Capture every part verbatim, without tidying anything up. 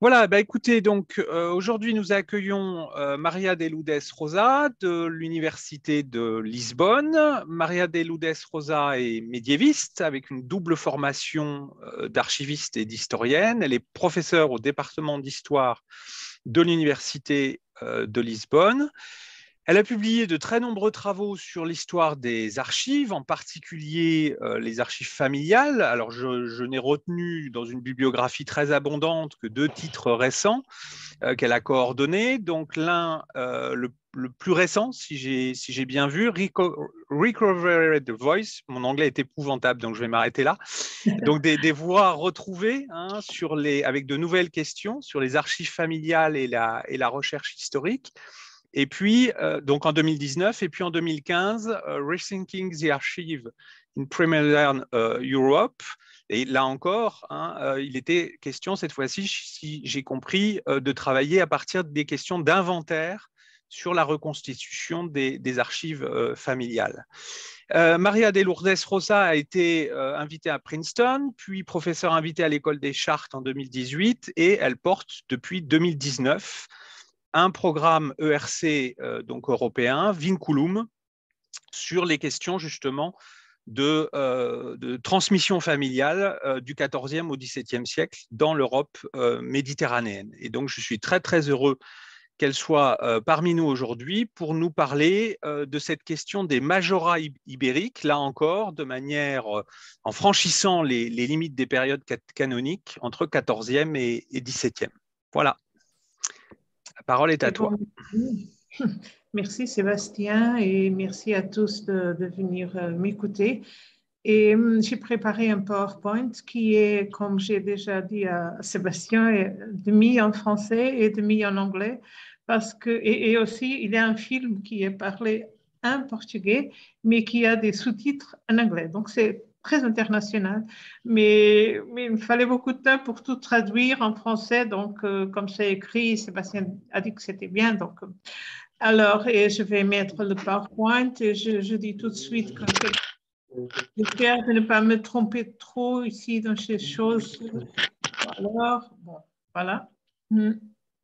Voilà, bah écoutez, donc euh, aujourd'hui nous accueillons euh, Maria de Lourdes Rosa de l'Université de Lisbonne. Maria de Lourdes Rosa est médiéviste avec une double formation euh, d'archiviste et d'historienne. Elle est professeure au département d'histoire de l'Université euh, de Lisbonne. Elle a publié de très nombreux travaux sur l'histoire des archives, en particulier euh, les archives familiales. Alors, je, je n'ai retenu dans une bibliographie très abondante que deux titres récents euh, qu'elle a coordonnés. Donc, l'un, euh, le, le, plus récent, si j'ai si j'ai bien vu, Reco Recovered Voice. Mon anglais est épouvantable, donc je vais m'arrêter là. Donc, des, des voix retrouvées hein, sur les, avec de nouvelles questions sur les archives familiales et la, et la recherche historique. Et puis, euh, donc en deux mille dix-neuf, et puis en deux mille quinze, uh, Rethinking the Archive in Pre-Modern uh, Europe. Et là encore, hein, euh, il était question cette fois-ci, si j'ai compris, euh, de travailler à partir des questions d'inventaire sur la reconstitution des, des archives euh, familiales. Euh, Maria de Lourdes Rosa a été euh, invitée à Princeton, puis professeure invitée à l'École des Chartes en deux mille dix-huit, et elle porte depuis deux mille dix-neuf un programme E R C euh, donc européen, Vinculum, sur les questions justement de, euh, de transmission familiale euh, du quatorzième au dix-septième siècle dans l'Europe euh, méditerranéenne. Et donc, je suis très, très heureux qu'elle soit euh, parmi nous aujourd'hui pour nous parler euh, de cette question des majorats ibériques, là encore, de manière euh, en franchissant les, les, limites des périodes canoniques entre quatorzième et, et dix-septième. Voilà, la parole est à toi. Merci Sébastien et merci à tous de, de venir euh, m'écouter. Et euh, j'ai préparé un PowerPoint qui est, comme j'ai déjà dit à Sébastien, demi en français et demi en anglais. Parce que, et, et aussi, il y a un film qui est parlé en portugais, mais qui a des sous-titres en anglais. Donc, c'est très international. Mais, mais il me fallait beaucoup de temps pour tout traduire en français. Donc, euh, comme c'est écrit, Sébastien a dit que c'était bien. Donc, euh, alors, et je vais mettre le PowerPoint et je, je dis tout de suite que j'espère de ne pas me tromper trop ici dans ces choses. Alors, bon, voilà. Hmm.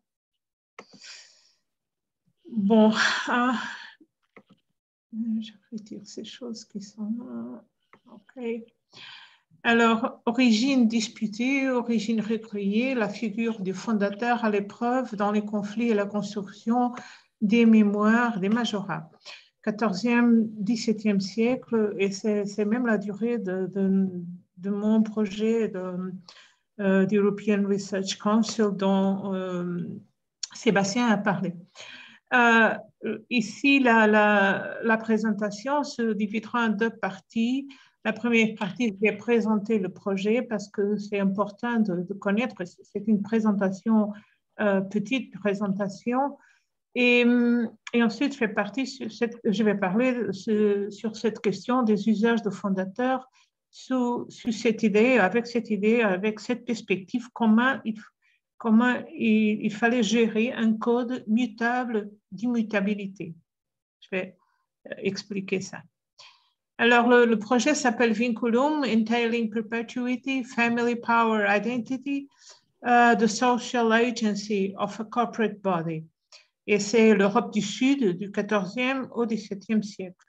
Bon, ah, je retire ces choses qui sont là. OK. Alors, origine disputée, origine recueillie, la figure du fondateur à l'épreuve dans les conflits et la construction des mémoires des majorats. quatorzième, dix-septième siècle, et c'est même la durée de, de, de mon projet de, euh, d'European Research Council dont euh, Sébastien a parlé. Euh, ici, la, la, la présentation se dividera en deux parties. La première partie, je vais présenter le projet parce que c'est important de, de connaître. C'est une présentation, euh, petite présentation. Et, et ensuite, je, fais partie sur cette, je vais parler sur, sur cette question des usages de fondateurs sous, sous cette idée, avec cette idée, avec cette perspective, comment il, comment il, il fallait gérer un code mutable d'immutabilité. Je vais expliquer ça. Alors, le, le projet s'appelle Vinculum, Entailing Perpetuity, Family Power Identity, uh, the Social Agency of a Corporate Body. Et c'est l'Europe du Sud du quatorzième au dix-septième siècle.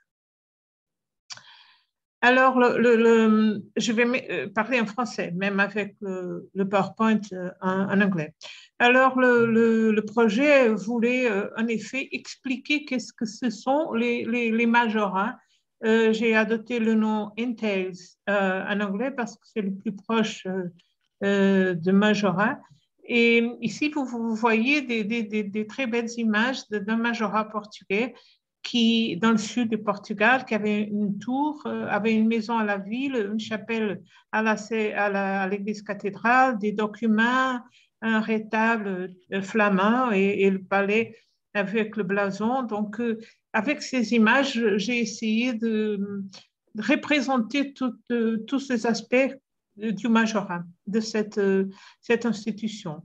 Alors, le, le, le, je vais parler en français, même avec le, le PowerPoint en, en, anglais. Alors, le, le, projet voulait en effet expliquer qu'est-ce que ce sont les, les, les majorats. Euh, J'ai adopté le nom entails euh, en anglais parce que c'est le plus proche euh, de majorat. Et ici, vous, vous voyez des, des, des, des, très belles images d'un majorat portugais qui, dans le sud du Portugal, qui avait une tour, euh, avait une maison à la ville, une chapelle à l'église à la, à cathédrale, des documents, un rétable euh, flamand et, et, le palais avec le blason. Donc, euh, avec ces images, j'ai essayé de, de représenter tout, euh, tous ces aspects du majorat, de cette, euh, cette institution.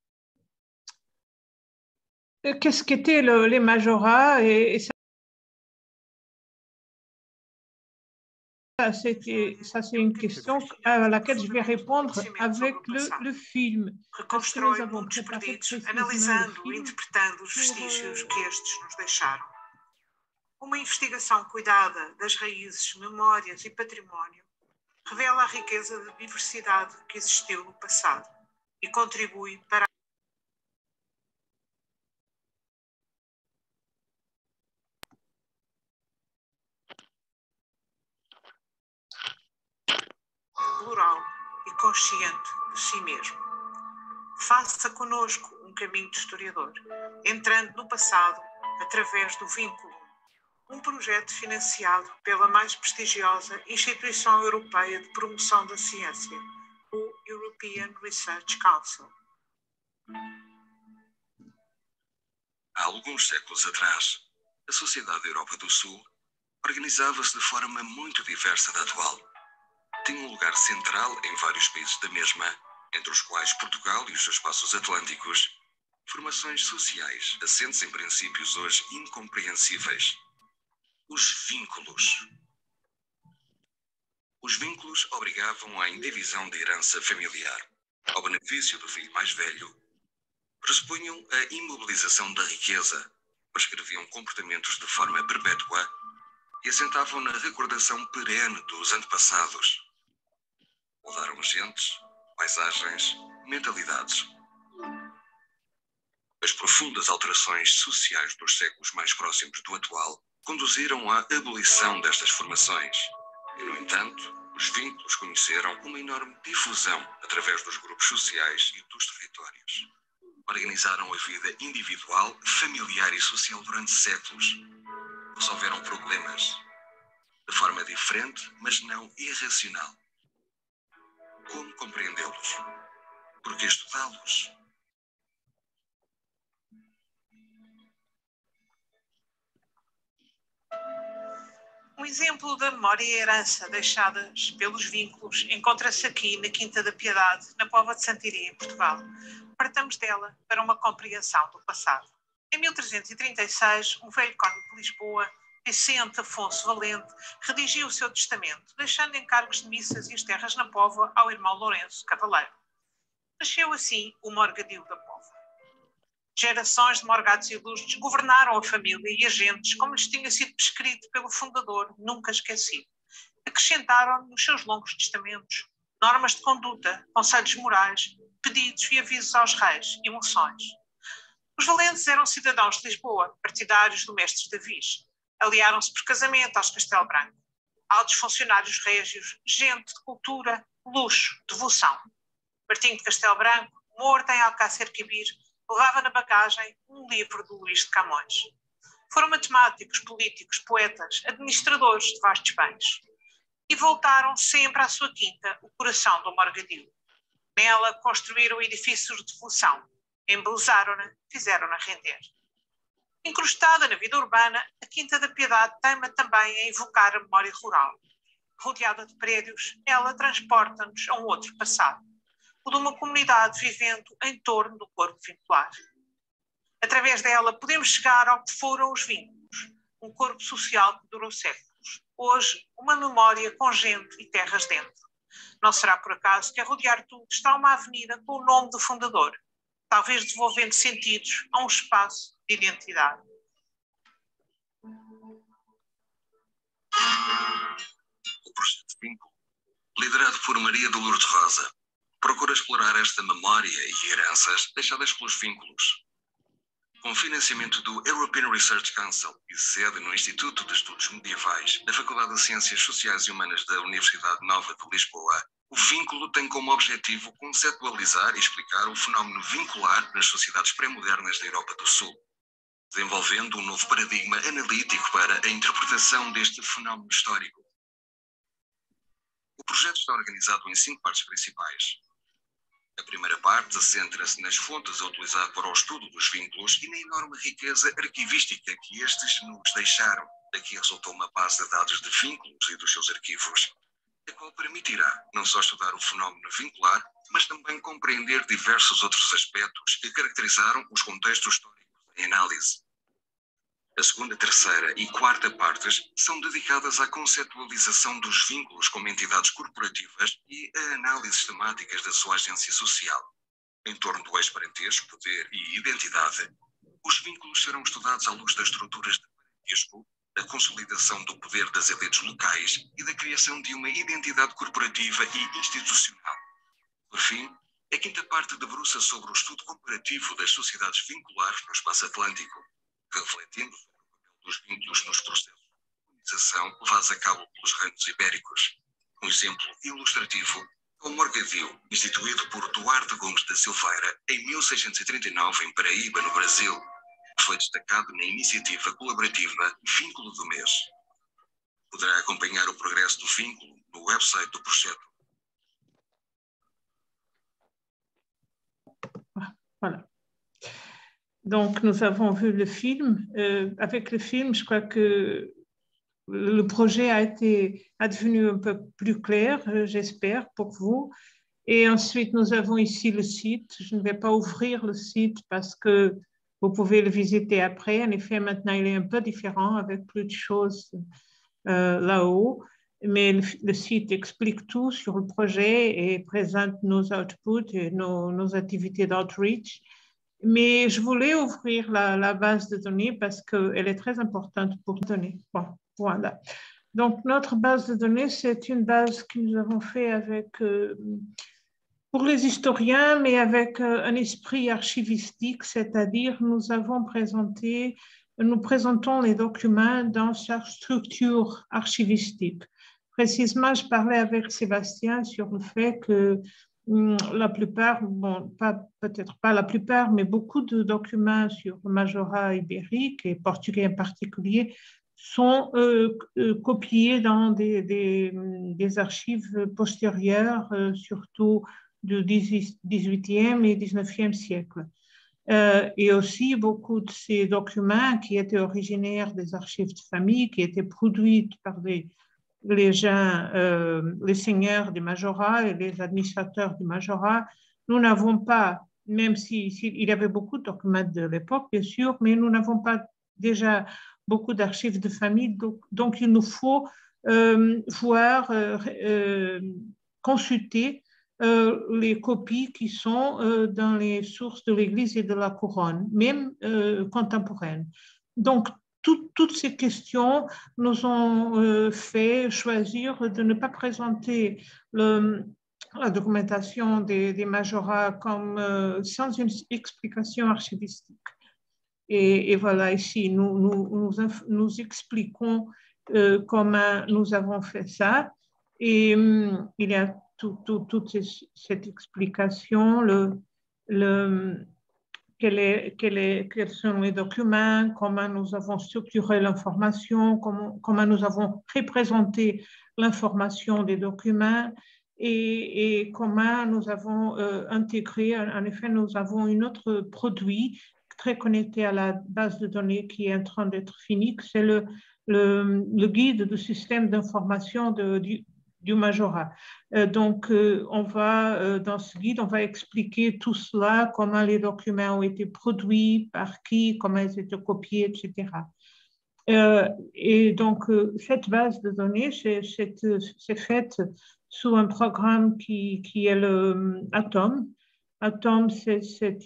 Qu'est-ce qu'étaient le, les majorats et, et Ça, c'était, ça, c'est une question à laquelle je vais répondre avec le, le film. Reconstrói mundos perdidos, analisando e interpretando os vestígios que estes nos deixaram. Uma investigação cuidada das raízes, memórias e património revela a riqueza de diversidade que existiu no passado e contribui para plural e consciente de si mesmo. Faça conosco um caminho de historiador, entrando no passado através do Vínculo, um projeto financiado pela mais prestigiosa instituição europeia de promoção da ciência, o European Research Council. Há alguns séculos atrás, a sociedade da Europa do Sul organizava-se de forma muito diversa da atual. Tinha um lugar central em vários países da mesma, entre os quais Portugal e os seus espaços atlânticos, formações sociais assentes em princípios hoje incompreensíveis. Os vínculos. Os vínculos obrigavam à indivisão da herança familiar, ao benefício do filho mais velho, pressupunham a imobilização da riqueza, prescreviam comportamentos de forma perpétua e assentavam na recordação perene dos antepassados. Mudaram gentes, paisagens, mentalidades. As profundas alterações sociais dos séculos mais próximos do atual conduziram à abolição destas formações. E, no entanto, os vínculos conheceram uma enorme difusão através dos grupos sociais e dos territórios. Organizaram a vida individual, familiar e social durante séculos. Resolveram problemas de forma diferente, mas não irracional. Como compreendê-los? Por que estudá-los? Um exemplo da memória e herança deixadas pelos vínculos encontra-se aqui na Quinta da Piedade, na Póvoa de Santiria, em Portugal. Partamos dela para uma compreensão do passado. Em mil trezentos e trinta e seis, um velho cônego de Lisboa, Vicente Afonso Valente, redigiu o seu testamento, deixando encargos de missas e as terras na Póvoa ao irmão Lourenço Cavaleiro. Nasceu assim o Morgadio da Póvoa. Gerações de morgados ilustres governaram a família e agentes como lhes tinha sido prescrito pelo fundador, nunca esquecido. Acrescentaram nos seus longos testamentos normas de conduta, conselhos morais, pedidos e avisos aos reis e moções. Os Valentes eram cidadãos de Lisboa, partidários do mestre Davis. Aliaram-se por casamento aos Castelo Branco. Altos funcionários régios, gente de cultura, luxo, devoção. Martinho de Castelo Branco, morto em Alcácer Quibir, levava na bagagem um livro do Luís de Camões. Foram matemáticos, políticos, poetas, administradores de vastos bens. E voltaram sempre à sua quinta, o coração do Morgadio. Nela construíram edifícios de devoção, embelezaram-na, fizeram-na render. Incrustada na vida urbana, a Quinta da Piedade teima também a invocar a memória rural. Rodeada de prédios, ela transporta-nos a um outro passado, o de uma comunidade vivendo em torno do corpo vincular. Através dela podemos chegar ao que foram os vínculos, um corpo social que durou séculos. Hoje, uma memória com gente e terras dentro. Não será por acaso que a rodear tudo está uma avenida com o nome do fundador, talvez devolvendo sentidos a um espaço de identidade. O projeto Vínculo, liderado por Maria de Lourdes Rosa, procura explorar esta memória e heranças deixadas pelos vínculos. Com financiamento do European Research Council e sede no Instituto de Estudos Medievais da Faculdade de Ciências Sociais e Humanas da Universidade Nova de Lisboa, o Vínculo tem como objetivo conceptualizar e explicar o fenómeno vincular nas sociedades pré-modernas da Europa do Sul, desenvolvendo um novo paradigma analítico para a interpretação deste fenómeno histórico. O projeto está organizado em cinco partes principais. A primeira parte centra-se nas fontes a utilizar para o estudo dos vínculos e na enorme riqueza arquivística que estes nos deixaram. Daqui resultou uma base de dados de vínculos e dos seus arquivos, a qual permitirá não só estudar o fenómeno vincular, mas também compreender diversos outros aspectos que caracterizaram os contextos históricos em análise. A segunda, terceira e quarta partes são dedicadas à conceptualização dos vínculos como entidades corporativas e a análises temáticas da sua agência social. Em torno do ex-parentesco, poder e identidade, os vínculos serão estudados à luz das estruturas de parentesco, da consolidação do poder das elites locais e da criação de uma identidade corporativa e institucional. Por fim, a quinta parte debruça sobre o estudo comparativo das sociedades vinculares no espaço atlântico, refletindo sobre o papel dos vínculos nos processos de colonização levados a cabo pelos reinos ibéricos. Um exemplo ilustrativo é o Morgadio, instituído por Duarte Gomes da Silveira em mil seiscentos e trinta e nove em Paraíba, no Brasil. Foi destacado na iniciativa colaborativa Vínculo do Mês. Poderá acompanhar o progresso do vínculo no website do projeto. Voilà. Donc, nous avons vu le film. Euh, avec le film, je crois que le projet a été a devenu un peu plus clair, euh, j'espère, pour vous. Et ensuite, nous avons ici le site. Je ne vais pas ouvrir le site parce que vous pouvez le visiter après. En effet, maintenant, il est un peu différent avec plus de choses euh, là-haut. Mais le, le site explique tout sur le projet et présente nos outputs et nos, nos activités d'outreach. Mais je voulais ouvrir la, la base de données parce qu'elle est très importante pour nous donner. Bon, voilà. Donc, notre base de données, c'est une base que nous avons fait avec, euh, pour les historiens, mais avec euh, un esprit archivistique, c'est-à-dire nous avons présenté, nous présentons les documents dans sa structure archivistique. Précisément, je parlais avec Sébastien sur le fait que hum, la plupart, bon, pas, peut-être pas la plupart, mais beaucoup de documents sur le majorat ibérique et portugais en particulier sont euh, euh, copiés dans des, des, des archives postérieures, euh, surtout du dix-huitième et dix-neuvième siècle. Euh, et aussi beaucoup de ces documents qui étaient originaires des archives de famille, qui étaient produits par des les gens, euh, les seigneurs du majorat et les administrateurs du majorat, nous n'avons pas, même s'il si, si, y avait beaucoup de documents de l'époque, bien sûr, mais nous n'avons pas déjà beaucoup d'archives de famille, donc, donc il nous faut euh, voir, euh, euh, consulter euh, les copies qui sont euh, dans les sources de l'Église et de la couronne, même euh, contemporaines. Donc, Tout, toutes ces questions nous ont euh, fait choisir de ne pas présenter le, la documentation des, des majorats comme, euh, sans une explication archivistique. Et, et voilà, ici, nous, nous, nous, nous expliquons euh, comment nous avons fait ça. Et hum, il y a toute tout, tout cette explication, le, le Quel est, quel est, quels sont les documents, comment nous avons structuré l'information, comment, comment nous avons représenté l'information des documents et, et comment nous avons euh, intégré, en effet, nous avons un autre produit très connecté à la base de données qui est en train d'être fini, c'est le, le, le guide du système d'information du, du majorat. Euh, donc, euh, on va, euh, dans ce guide, on va expliquer tout cela, comment les documents ont été produits, par qui, comment ils ont été copiés, et cetera. Euh, et donc, euh, cette base de données, c'est faite sous un programme qui, qui est le Atom. Atom, c'est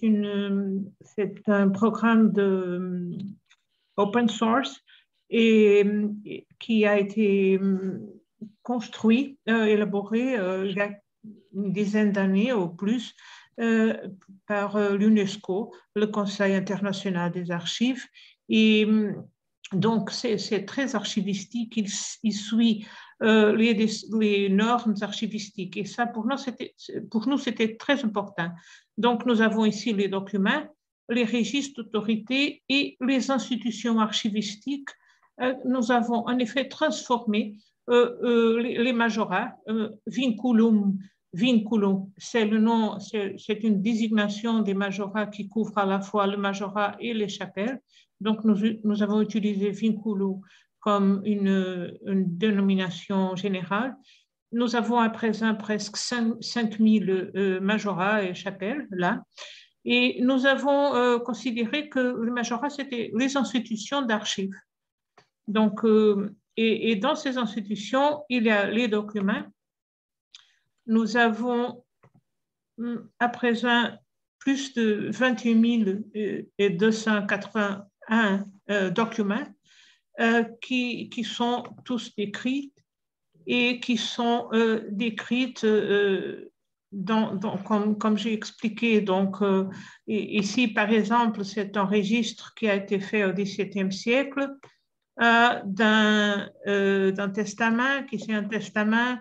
un programme de open source et, et qui a été construit, euh, élaboré euh, il y a une dizaine d'années ou plus euh, par euh, l'UNESCO, le Conseil international des archives. Et donc, c'est très archivistique, il, il suit euh, les, les normes archivistiques. Et ça, pour nous, c'était très important. Donc, nous avons ici les documents, les registres d'autorité et les institutions archivistiques. Euh, nous avons en effet transformé Euh, euh, les, les majorats, euh, vinculum, vinculum, c'est le nom, c'est une désignation des majorats qui couvre à la fois le majorat et les chapelles. Donc, nous, nous avons utilisé vinculum comme une, une dénomination générale. Nous avons à présent presque cinq mille euh, majorats et chapelles là. Et nous avons euh, considéré que les majorats, c'était les institutions d'archives. Donc, euh, et, et dans ces institutions, il y a les documents. Nous avons à présent plus de vingt et un mille deux cent quatre-vingt-un euh, documents euh, qui, qui sont tous décrits et qui sont euh, décrits euh, dans, dans, comme, comme j'ai expliqué. Donc, euh, ici, par exemple, c'est un registre qui a été fait au dix-septième siècle euh, d'un euh, d'un testament, qui c'est un testament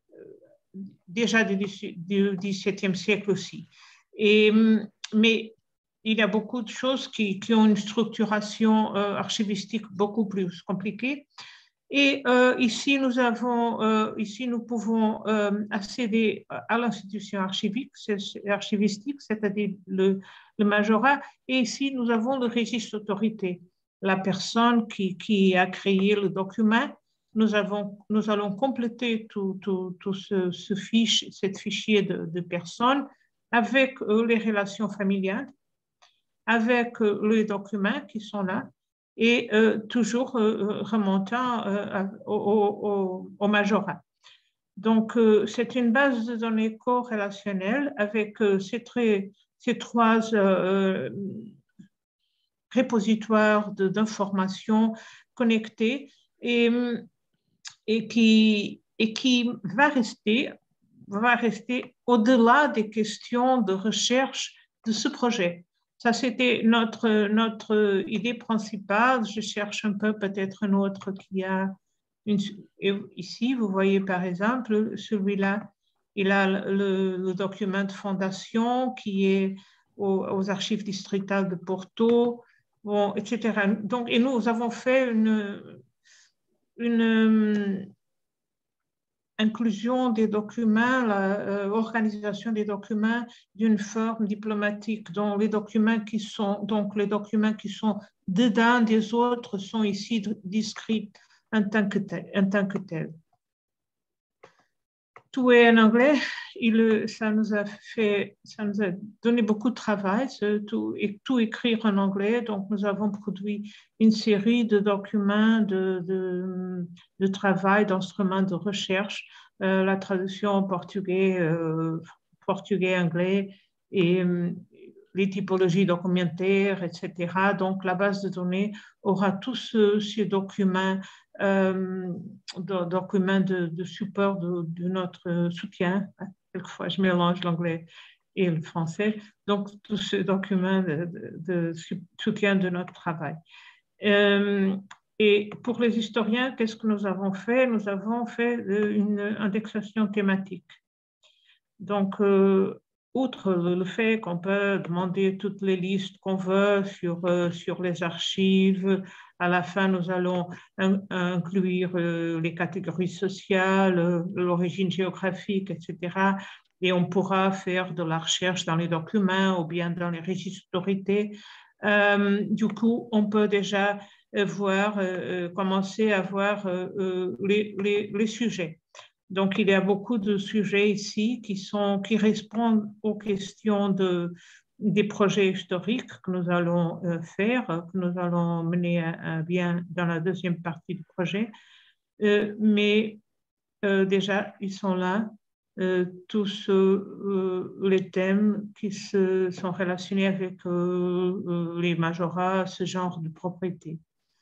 déjà du dix-septième siècle aussi. Et, mais il y a beaucoup de choses qui, qui ont une structuration euh, archivistique beaucoup plus compliquée. Et euh, ici, nous avons, euh, ici, nous pouvons euh, accéder à l'institution archivique, archivistique, c'est-à-dire le, le majorat. Et ici, nous avons le registre d'autorité, la personne qui, qui a créé le document. Nous, avons, nous allons compléter tout, tout, tout ce, ce fiche, cette fichier de, de personnes avec euh, les relations familiales, avec euh, les documents qui sont là, et euh, toujours euh, remontant euh, au, au, au majorat. Donc, euh, c'est une base de données corrélationnelle avec euh, ces, très, ces trois euh, repositoires d'informations connectés et, et, qui, et qui va rester, va rester au-delà des questions de recherche de ce projet. Ça, c'était notre, notre idée principale. Je cherche un peu peut-être une autre qui a une... Ici, vous voyez par exemple, celui-là, il a le, le document de fondation qui est aux, aux archives districtales de Porto, bon, et cetera. Donc, et nous avons fait une, une inclusion des documents, l'organisation euh, des documents d'une forme diplomatique, dont les documents qui sont, donc les documents qui sont dedans des autres sont ici décrits en tant que tel. En tant que tel. Tout est en anglais. Il, ça nous a fait, ça nous a donné beaucoup de travail, tout, et tout écrire en anglais. Donc, nous avons produit une série de documents de, de, de travail, d'instruments de recherche, euh, la traduction en portugais, euh, portugais, anglais, et euh, les typologies documentaires, et cetera. Donc, la base de données aura tous ce, ces documents Euh, de, documents de, de support de, de notre soutien. Quelquefois, je mélange l'anglais et le français. Donc, tous ces documents de, de, de soutien de notre travail. Euh, et pour les historiens, qu'est-ce que nous avons fait? Nous avons fait une indexation thématique. Donc, euh, outre le fait qu'on peut demander toutes les listes qu'on veut sur, euh, sur les archives, à la fin, nous allons in inclure euh, les catégories sociales, euh, l'origine géographique, et cetera. Et on pourra faire de la recherche dans les documents ou bien dans les registres d'autorité. Euh, du coup, on peut déjà voir, euh, commencer à voir euh, les, les, les sujets. Donc, il y a beaucoup de sujets ici qui, sont, qui répondent aux questions de, des projets historiques que nous allons euh, faire, que nous allons mener à, à bien dans la deuxième partie du projet. Euh, mais euh, déjà, ils sont là, euh, tous euh, les thèmes qui se, sont relationnés avec euh, les majorats, ce genre de propriété.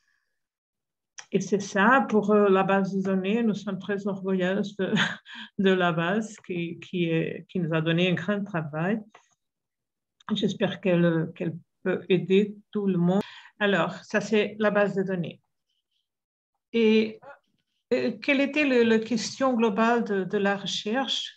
Et c'est ça, pour la base de données, nous sommes très orgueilleuses de, de la base qui, qui, est, qui nous a donné un grand travail. J'espère qu'elle qu'elle peut aider tout le monde. Alors, ça c'est la base de données. Et euh, quelle était le, la question globale de, de la recherche?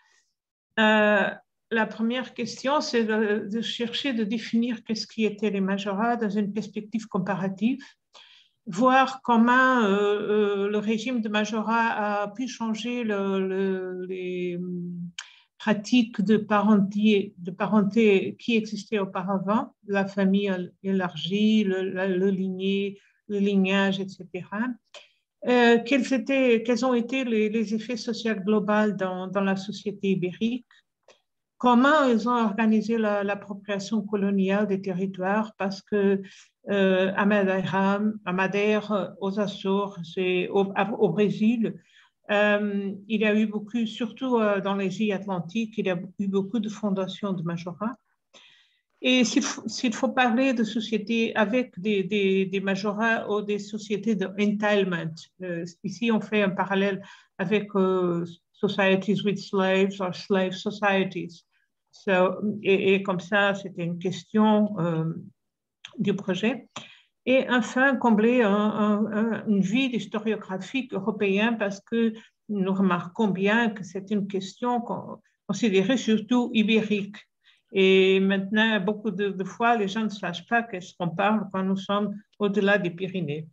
euh, La première question, c'est de, de chercher de définir qu'est-ce qui étaient les majorats dans une perspective comparative, voir comment euh, euh, le régime de majorat a pu changer le, le, les pratiques de parenté, de parenté qui existaient auparavant, la famille élargie, le, le, ligné, le lignage, et cetera. Euh, quels, étaient, quels ont été les, les effets sociaux globaux dans, dans la société ibérique? comment ils ont organisé l'appropriation la, coloniale des territoires, parce que euh, à Madeira, à Madère, aux Açores et au, au Brésil, euh, il y a eu beaucoup, surtout euh, dans les îles Atlantiques, il y a eu beaucoup de fondations de majorats. Et s'il faut, s'il faut parler de sociétés avec des, des, des majorats ou des sociétés d'entitlement, euh, ici on fait un parallèle avec euh, societies with slaves or slave societies. So, et, et comme ça, c'était une question euh, du projet. Et enfin, combler un, un, un, une vide historiographique européen, parce que nous remarquons bien que c'est une question considérée surtout ibérique. Et maintenant, beaucoup de, de fois, les gens ne savent pas qu'est-ce qu'on parle quand nous sommes au-delà des Pyrénées.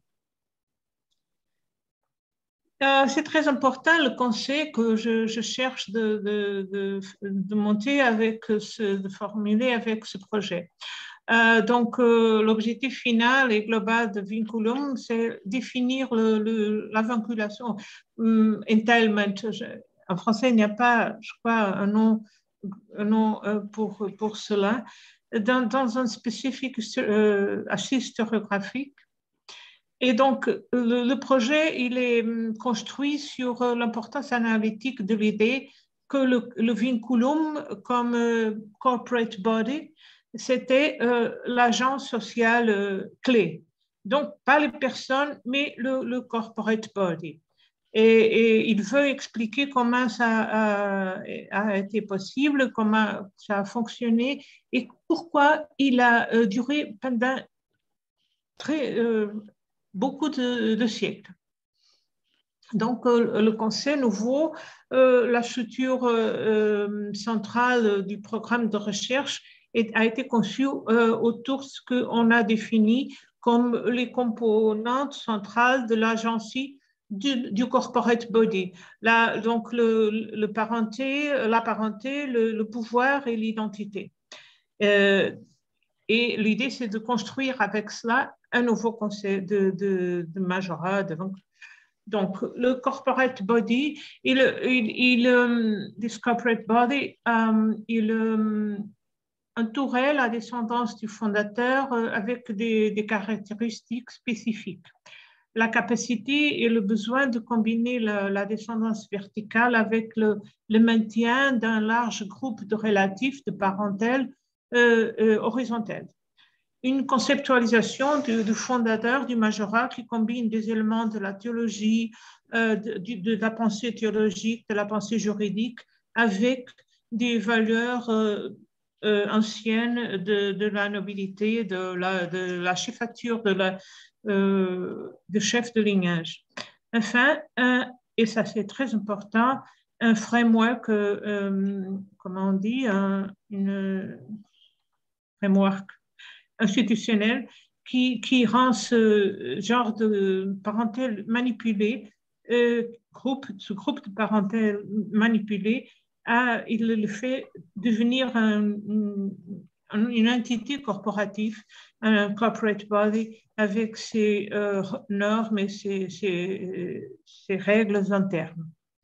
Euh, c'est très important le conseil que je, je cherche de, de, de, de monter avec ce, de formuler avec ce projet. Euh, donc, euh, l'objectif final et global de Vinculum, c'est définir le, le, la vinculation. Um, entailment, je, en français, il n'y a pas, je crois, un nom, un nom euh, pour, pour cela. Dans, dans un spécifique euh, assez historiographique. Et donc, le, le projet, il est construit sur l'importance analytique de l'idée que le, le vinculum, comme euh, corporate body, c'était euh, l'agence sociale euh, clé. Donc, pas les personnes, mais le, le corporate body. Et, et il veut expliquer comment ça a, a été possible, comment ça a fonctionné et pourquoi il a euh, duré pendant très... Euh, beaucoup de, de siècles. Donc, euh, le Conseil nouveau, euh, la structure euh, centrale du programme de recherche est, a été conçue euh, autour de ce qu'on a défini comme les composantes centrales de l'agency du, du corporate body. La, donc, le, le parenté, la parenté, le, le pouvoir et l'identité. Euh, Et l'idée, c'est de construire avec cela un nouveau concept de, de, de majorat. De, donc, le corporate body, il, il, il, um, this corporate body, um, il um, entourait la descendance du fondateur uh, avec des, des caractéristiques spécifiques. La capacité et le besoin de combiner la, la descendance verticale avec le, le maintien d'un large groupe de relatifs de parentèle Euh, euh, horizontale. Une conceptualisation du, du fondateur du majorat qui combine des éléments de la théologie, euh, de, de, de la pensée théologique, de la pensée juridique, avec des valeurs euh, euh, anciennes de, de la nobilité, de la, de la chefature, de, la, euh, de chef de lignage. Enfin, un, et ça c'est très important, un framework, euh, comment on dit, un, une framework institutionnel qui, qui rend ce genre de parentèle manipulé, euh, groupe, ce groupe de parentèle manipulé, a, il le fait devenir un, un, une entité corporative, un corporate body avec ses euh, normes et ses, ses, ses règles internes.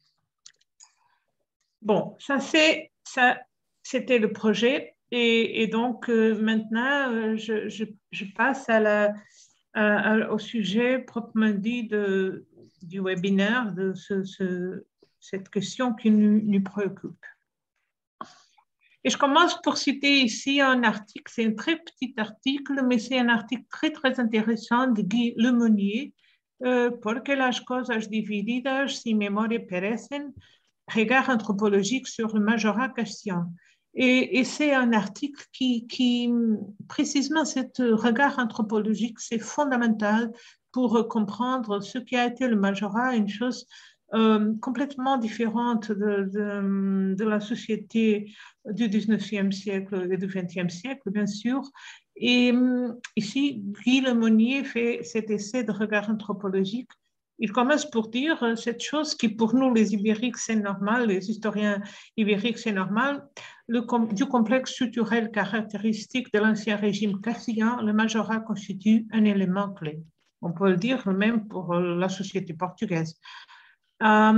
Bon, ça c'est, ça, c'était le projet. Et, et donc, euh, maintenant, euh, je, je, je passe à la, à, à, au sujet proprement dit de, du webinaire, de ce, ce, cette question qui nous, nous préoccupe. Et je commence pour citer ici un article, c'est un très petit article, mais c'est un article très, très intéressant de Guy Lemonnier, euh, Porque las cosas divididas sin memoria perecen, regard anthropologique sur le majorat question. Et, et c'est un article qui, qui, précisément, ce regard anthropologique, c'est fondamental pour comprendre ce qui a été le majorat, une chose euh, complètement différente de, de, de la société du dix-neuvième siècle et du vingtième siècle, bien sûr. Et ici, Guy Lemonnier fait cet essai de regard anthropologique. Il commence pour dire cette chose qui, pour nous, les ibériques, c'est normal, les historiens ibériques, c'est normal, le, du complexe structurel caractéristique de l'ancien régime castillan, le majorat constitue un élément clé. On peut le dire même pour la société portugaise. Euh,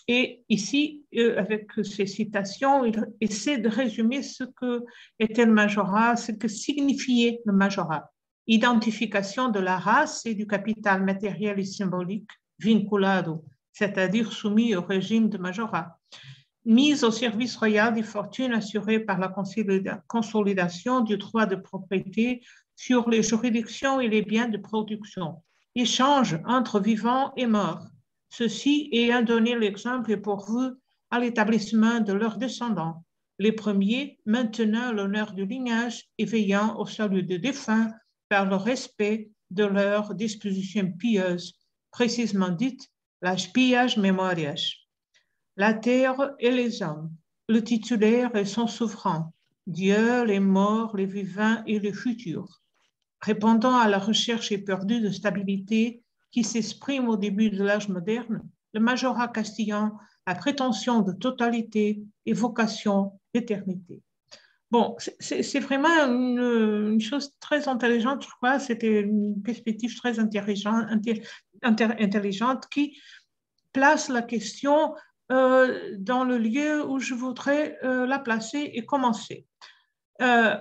Et ici, euh, avec ces citations, il essaie de résumer ce que était le majorat, ce que signifiait le majorat. Identification de la race et du capital matériel et symbolique vinculado, c'est-à-dire soumis au régime de majorat. Mise au service royal des fortunes assurées par la consolidation du droit de propriété sur les juridictions et les biens de production. Échange entre vivants et morts. Ceux-ci ayant donné l'exemple et pourvu à l'établissement de leurs descendants. Les premiers maintenant l'honneur du lignage et veillant au salut des défunts par le respect de leurs dispositions pieuses, précisément dites las pias memorias. La terre et les hommes, le titulaire et son souverain, Dieu, les morts, les vivants et les futurs. Répondant à la recherche éperdue de stabilité qui s'exprime au début de l'âge moderne, le majorat castillan a prétention de totalité et vocation d'éternité. Bon, c'est vraiment une, une chose très intelligente, je crois, c'était une perspective très intelligente, inter, inter, intelligente qui place la question euh, dans le lieu où je voudrais euh, la placer et commencer. Euh,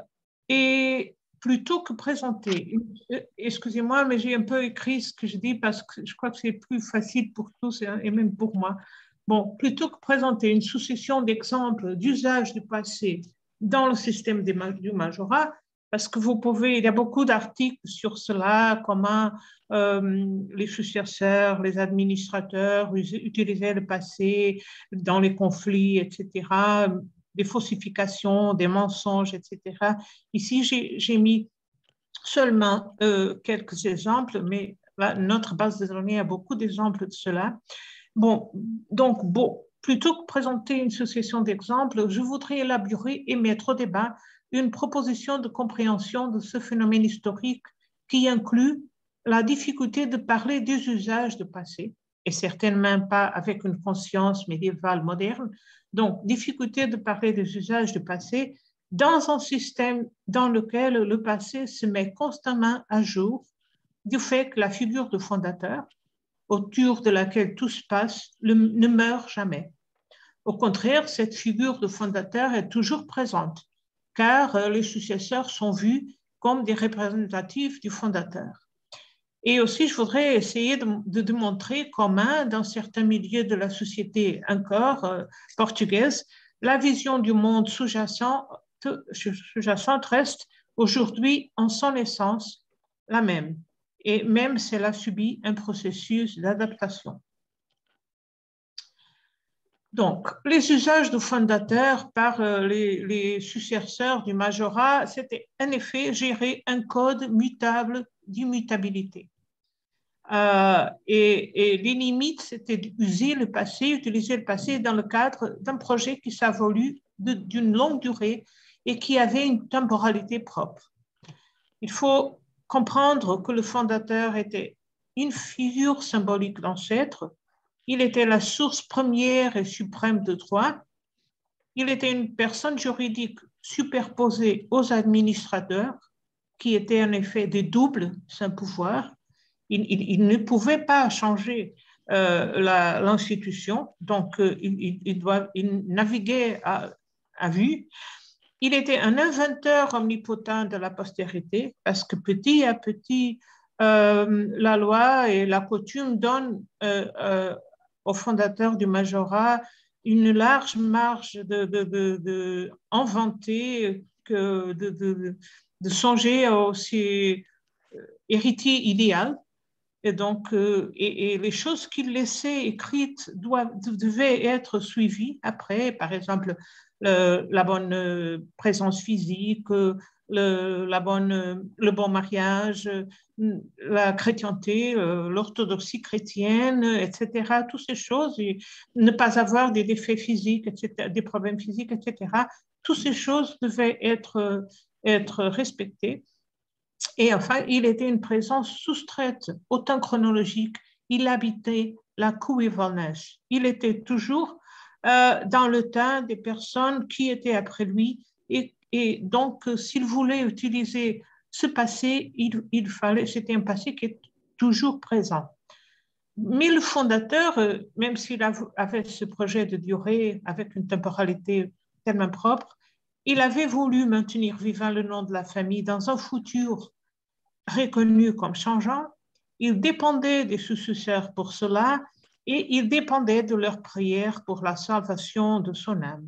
et plutôt que présenter, excusez-moi, mais j'ai un peu écrit ce que je dis parce que je crois que c'est plus facile pour tous et même pour moi. Bon, plutôt que présenter une succession d'exemples d'usage du passé dans le système du majorat, parce que vous pouvez, il y a beaucoup d'articles sur cela, comment euh, les successeurs, les administrateurs utilisaient le passé dans les conflits, et cetera, des falsifications, des mensonges, et cetera. Ici, j'ai mis seulement euh, quelques exemples, mais là, notre base de données a beaucoup d'exemples de cela. Bon, donc, bon, plutôt que présenter une succession d'exemples, je voudrais élaborer et mettre au débat une proposition de compréhension de ce phénomène historique qui inclut la difficulté de parler des usages du passé, et certainement pas avec une conscience médiévale moderne. Donc, difficulté de parler des usages du passé dans un système dans lequel le passé se met constamment à jour du fait que la figure de fondateur, autour de laquelle tout se passe, le, ne meurt jamais. Au contraire, cette figure de fondateur est toujours présente, car euh, les successeurs sont vus comme des représentatifs du fondateur. Et aussi, je voudrais essayer de, de démontrer comment, dans certains milieux de la société encore euh, portugaise, la vision du monde sous-jacent sous-jacente reste aujourd'hui en son essence la même. Et même si elle a subi un processus d'adaptation. Donc, les usages du fondateur par euh, les, les successeurs du majorat, c'était en effet gérer un code mutable d'immutabilité. Euh, et, et les limites, c'était d'user le passé, utiliser le passé dans le cadre d'un projet qui s'est voulu d'une longue durée et qui avait une temporalité propre. Il faut comprendre que le fondateur était une figure symbolique d'ancêtre, il était la source première et suprême de droit, il était une personne juridique superposée aux administrateurs, qui étaient en effet des doubles sans pouvoir, il, il, il ne pouvait pas changer euh, l'institution, donc euh, il, il, doit, il naviguait à, à vue. Il était un inventeur omnipotent de la postérité parce que petit à petit, euh, la loi et la coutume donnent euh, euh, aux fondateurs du majorat une large marge de, de, de, de inventer, que de, de, de songer au ses héritier idéal. Et donc, euh, et, et les choses qu'il laissait écrites doivent, devaient être suivies après, par exemple, Le, la bonne présence physique, le, la bonne, le bon mariage, la chrétienté, l'orthodoxie chrétienne, et cetera. Toutes ces choses, et ne pas avoir des défauts physiques, et cetera, des problèmes physiques, et cetera. Toutes ces choses devaient être, être respectées. Et enfin, il était une présence soustraite au temps chronologique. Il habitait la cuivolnage. Il était toujours Euh, dans le temps des personnes qui étaient après lui. Et, et donc, euh, s'il voulait utiliser ce passé, il, il fallait, c'était un passé qui est toujours présent. Mais le fondateur, même s'il avait ce projet de durée avec une temporalité tellement propre, il avait voulu maintenir vivant le nom de la famille dans un futur reconnu comme changeant. Il dépendait des successeurs pour cela et il dépendait de leurs prières pour la salvation de son âme.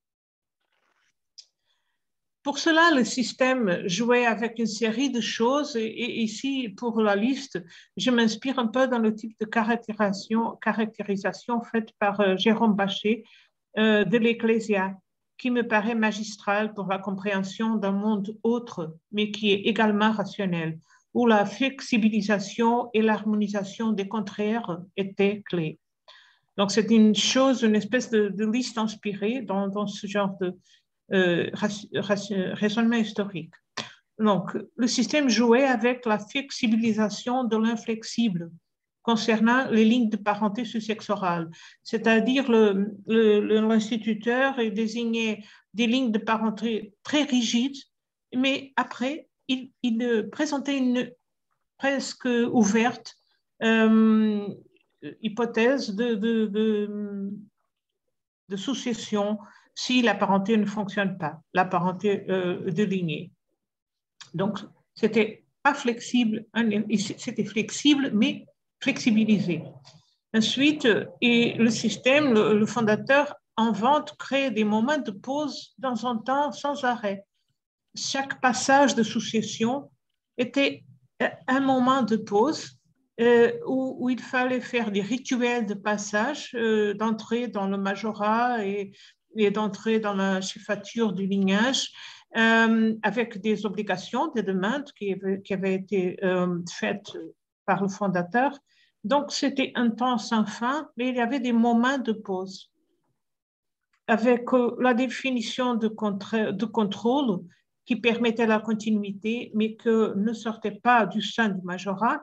Pour cela, le système jouait avec une série de choses et, et ici, pour la liste, je m'inspire un peu dans le type de caractérisation, caractérisation faite par euh, Jérôme Bachet euh, de l'Ecclésia, qui me paraît magistrale pour la compréhension d'un monde autre, mais qui est également rationnel, où la flexibilisation et l'harmonisation des contraires étaient clés. Donc, c'est une chose, une espèce de, de liste inspirée dans, dans ce genre de euh, raisonnement historique. Donc, le système jouait avec la flexibilisation de l'inflexible concernant les lignes de parenté successorale, c'est-à-dire l'instituteur désignait des lignes de parenté très rigides, mais après, il, il présentait une presque ouverte euh, hypothèse de, de, de, de succession si la parenté ne fonctionne pas, la parenté euh, de lignée. Donc, c'était pas flexible, c'était flexible, mais flexibilisé. Ensuite, et le système, le, le fondateur invente, crée des moments de pause dans un temps sans arrêt. Chaque passage de succession était un moment de pause euh, où, où il fallait faire des rituels de passage, euh, d'entrée dans le majorat et, et d'entrée dans la cheffature du lignage, euh, avec des obligations, des demandes qui avaient, qui avaient été euh, faites par le fondateur. Donc, c'était un temps sans fin, mais il y avait des moments de pause. Avec euh, la définition de, contre, de contrôle qui permettait la continuité, mais que ne sortait pas du sein du majorat.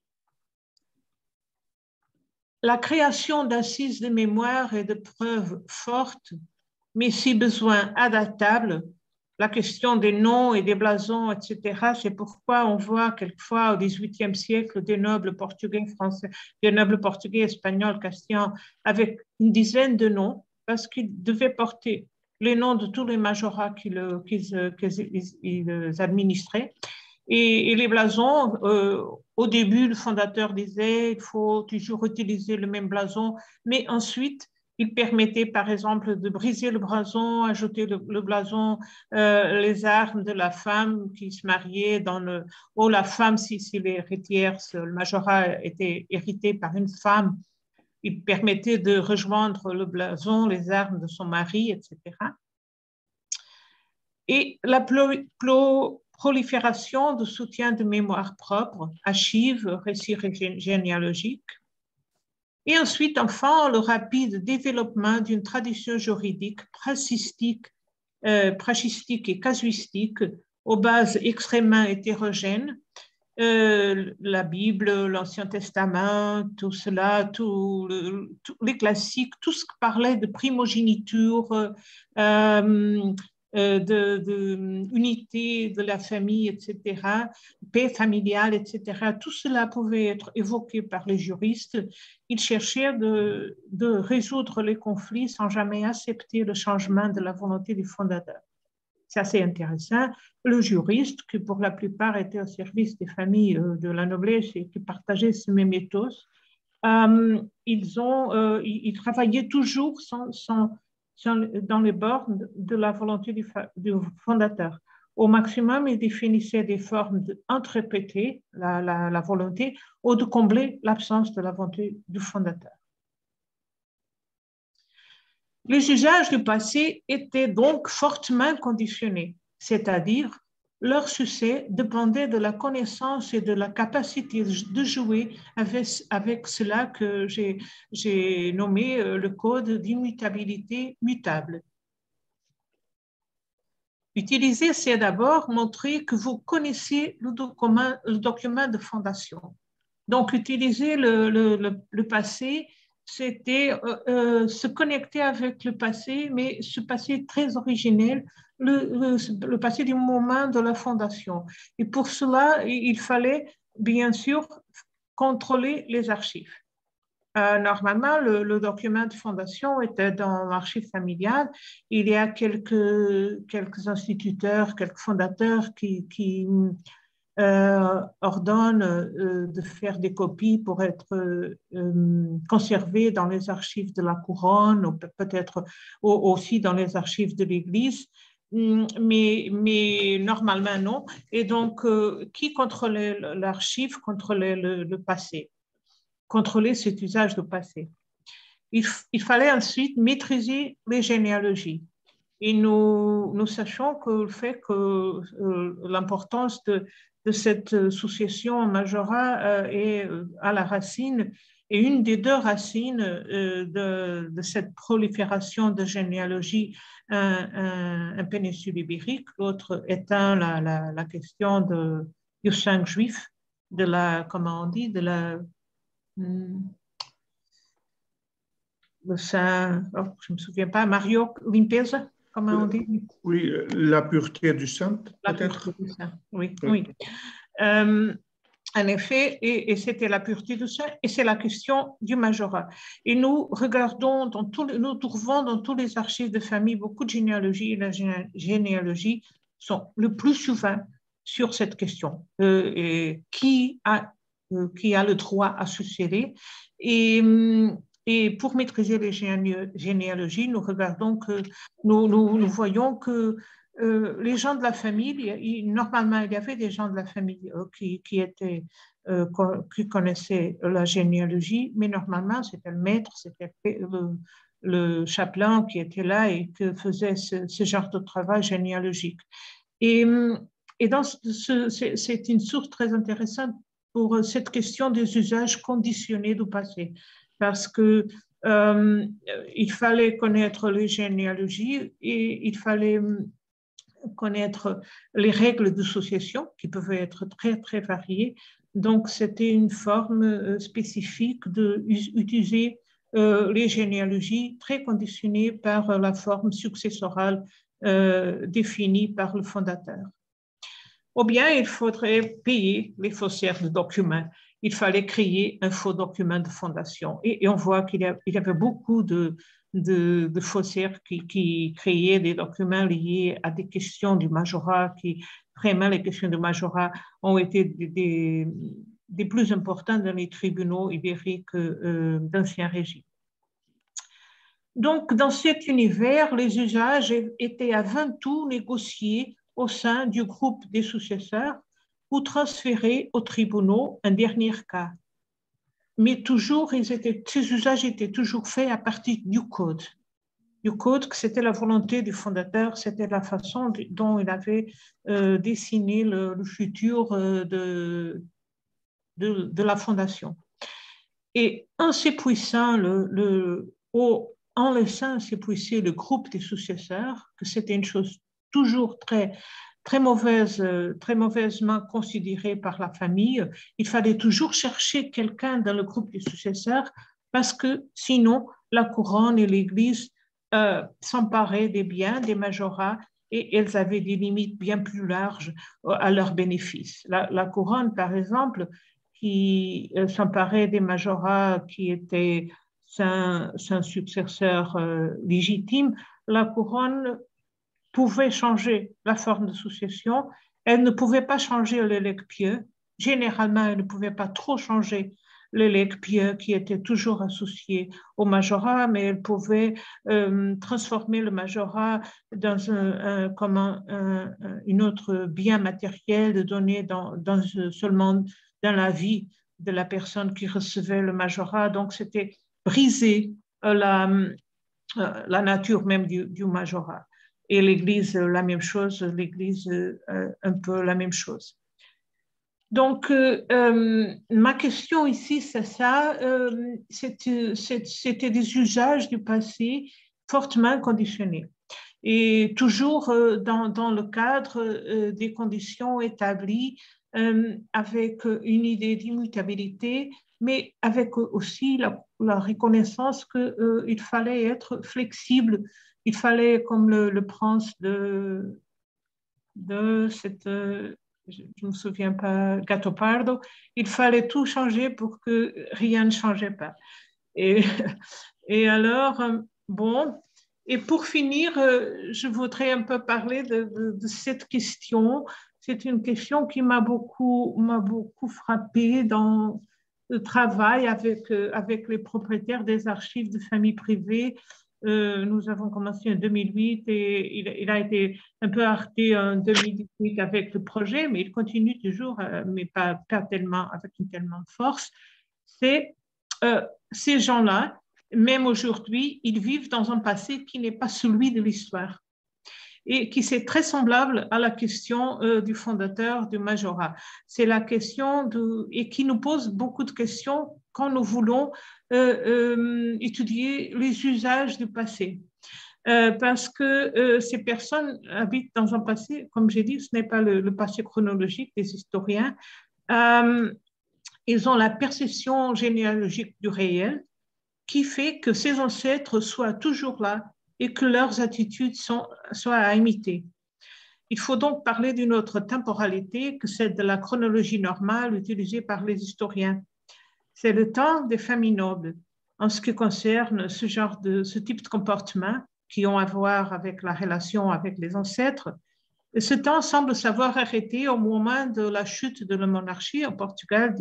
La création d'assises de mémoire et de preuves fortes, mais si besoin adaptables. La question des noms et des blasons, et cetera. C'est pourquoi on voit quelquefois au dix-huitième siècle des nobles portugais, français, des nobles portugais, espagnols, castillans, avec une dizaine de noms, parce qu'ils devaient porter les noms de tous les majorats qu'ils qu'ils, qu'ils administraient. Et, et les blasons, euh, au début, le fondateur disait il faut toujours utiliser le même blason, mais ensuite, il permettait, par exemple, de briser le blason, ajouter le, le blason, euh, les armes de la femme qui se mariait dans le... ou la femme, si, si l'héritière, le majorat était hérité par une femme, il permettait de rejoindre le blason, les armes de son mari, et cetera. Et la plo, plo, prolifération de soutien de mémoire propre, archives, récits généalogiques. Et ensuite, enfin, le rapide développement d'une tradition juridique praxistique, euh, praxistique et casuistique aux bases extrêmement hétérogènes. Euh, la Bible, l'Ancien Testament, tout cela, tout le, tout, les classiques, tout ce qui parlait de primogéniture, euh, euh, de, de unité de la famille, et cetera, paix familiale, et cetera. Tout cela pouvait être évoqué par les juristes. Ils cherchaient de, de résoudre les conflits sans jamais accepter le changement de la volonté du fondateur. C'est assez intéressant. Le juriste, qui pour la plupart était au service des familles de la noblesse et qui partageait ce même ethos, euh, ils, ont, euh, ils travaillaient toujours sans, sans, sans, dans les bornes de la volonté du, du fondateur. Au maximum, ils définissaient des formes d'interpréter la, la, la volonté ou de combler l'absence de la volonté du fondateur. Les usages du passé étaient donc fortement conditionnés, c'est-à-dire leur succès dépendait de la connaissance et de la capacité de jouer avec, avec cela que j'ai nommé le code d'immutabilité mutable. Utiliser, c'est d'abord montrer que vous connaissez le document, le document de fondation. Donc, utiliser le, le, le, le passé, c'était euh, euh, se connecter avec le passé, mais ce passé très originel, le, le, le passé du moment de la fondation. Et pour cela, il fallait bien sûr contrôler les archives. Euh, normalement, le, le document de fondation était dans l'archive familiale. Il y a quelques, quelques instituteurs, quelques fondateurs qui, qui euh, ordonnent euh, de faire des copies pour être euh, conservées dans les archives de la couronne ou peut-être aussi dans les archives de l'Église. Mais, mais normalement, non. Et donc, euh, qui contrôlait l'archive contrôlait le, le passé, contrôler cet usage du passé. Il, il fallait ensuite maîtriser les généalogies. Et nous, nous sachons que le fait que euh, l'importance de, de cette succession majorat euh, est à la racine, et une des deux racines euh, de, de cette prolifération de généalogie en, en péninsule ibérique, l'autre étant la, la, la question de, du sang juif, de la, comment on dit, de la le sang, oh, je ne me souviens pas, Mario, limpeza, comment on dit? Oui, la pureté du sang, peut-être. La pureté du sang, oui. oui. oui. Euh, en effet, et, et c'était la pureté du sang, et c'est la question du majorat. Et nous regardons, dans tout, nous trouvons dans tous les archives de famille beaucoup de généalogies, et la généalogie sont le plus souvent sur cette question. Euh, et qui a, euh, qui a le droit à succéder? Et Et pour maîtriser les généalogies, nous regardons que nous, nous, nous voyons que euh, les gens de la famille, il, normalement, il y avait des gens de la famille euh, qui, qui, étaient, euh, qui connaissaient la généalogie, mais normalement, c'était le maître, c'était le, le chapelain qui était là et qui faisait ce, ce genre de travail généalogique. Et, et dans ce, c'est une source très intéressante pour cette question des usages conditionnés du passé. Parce que euh, il fallait connaître les généalogies et il fallait connaître les règles de succession qui peuvent être très, très variées. Donc, c'était une forme spécifique d'utiliser euh, les généalogies très conditionnées par la forme successorale euh, définie par le fondateur. Ou bien, il faudrait payer les faussaires de documents. Il fallait créer un faux document de fondation. Et, et on voit qu'il y, y avait beaucoup de, de, de faussaires qui, qui créaient des documents liés à des questions du majorat, qui, vraiment, les questions du majorat ont été des, des, des plus importantes dans les tribunaux ibériques euh, d'Ancien Régime. Donc, dans cet univers, les usages étaient avant tout négociés au sein du groupe des successeurs ou transférés aux tribunaux en dernier cas. Mais toujours, ils étaient, ces usages étaient toujours faits à partir du code. Du code, que c'était la volonté du fondateur, c'était la façon dont il avait euh, dessiné le, le futur euh, de, de, de la fondation. Et en s'épuisant, le, le, au, en laissant s'épuiser le groupe des successeurs, que c'était une chose toujours très, très, mauvaise, très mauvaisement considérée par la famille, il fallait toujours chercher quelqu'un dans le groupe des successeurs parce que sinon, la couronne et l'Église euh, s'emparaient des biens, des majorats, et elles avaient des limites bien plus larges à leur bénéfice. La, la couronne, par exemple, qui euh, s'emparait des majorats qui étaient sans, sans successeur euh, légitime, la couronne pouvait changer la forme de succession. Elle ne pouvait pas changer l'évêque pieux. Généralement, elle ne pouvait pas trop changer l'évêque pieux qui était toujours associé au majorat, mais elle pouvait euh, transformer le majorat dans un, un, comme un, un, une autre bien matériel de donner dans, dans seulement dans la vie de la personne qui recevait le majorat. Donc, c'était briser euh, la, euh, la nature même du, du majorat. Et l'Église, la même chose, l'Église, euh, un peu la même chose. Donc, euh, euh, ma question ici, c'est ça, euh, c'était des usages du passé fortement conditionnés. Et toujours euh, dans, dans le cadre euh, des conditions établies euh, avec une idée d'immutabilité, mais avec aussi la, la reconnaissance qu'il euh, fallait être flexible. Il fallait, comme le, le prince de, de cette, je ne me souviens pas, Gattopardo, il fallait tout changer pour que rien ne changeait pas. Et, et alors, bon, et pour finir, je voudrais un peu parler de, de, de cette question. C'est une question qui m'a beaucoup, m'a beaucoup frappée dans le travail avec, avec les propriétaires des archives de familles privées. Euh, nous avons commencé en deux mille huit et il, il a été un peu arrêté en deux mille dix-huit avec le projet, mais il continue toujours, euh, mais pas, pas tellement, avec une tellement de force. C'est euh, ces gens-là, même aujourd'hui, ils vivent dans un passé qui n'est pas celui de l'histoire et qui c'est très semblable à la question euh, du fondateur du Majorat. C'est la question de, et qui nous pose beaucoup de questions quand nous voulons euh, euh, étudier les usages du passé. Euh, parce que euh, ces personnes habitent dans un passé, comme j'ai dit, ce n'est pas le, le passé chronologique des historiens. Euh, ils ont la perception généalogique du réel qui fait que ces ancêtres soient toujours là et que leurs attitudes sont, soient à imiter. Il faut donc parler d'une autre temporalité que celle de la chronologie normale utilisée par les historiens. C'est le temps des familles nobles en ce qui concerne ce genre de, ce type de comportement qui ont à voir avec la relation avec les ancêtres. Et ce temps semble s'avoir arrêté au moment de la chute de la monarchie au Portugal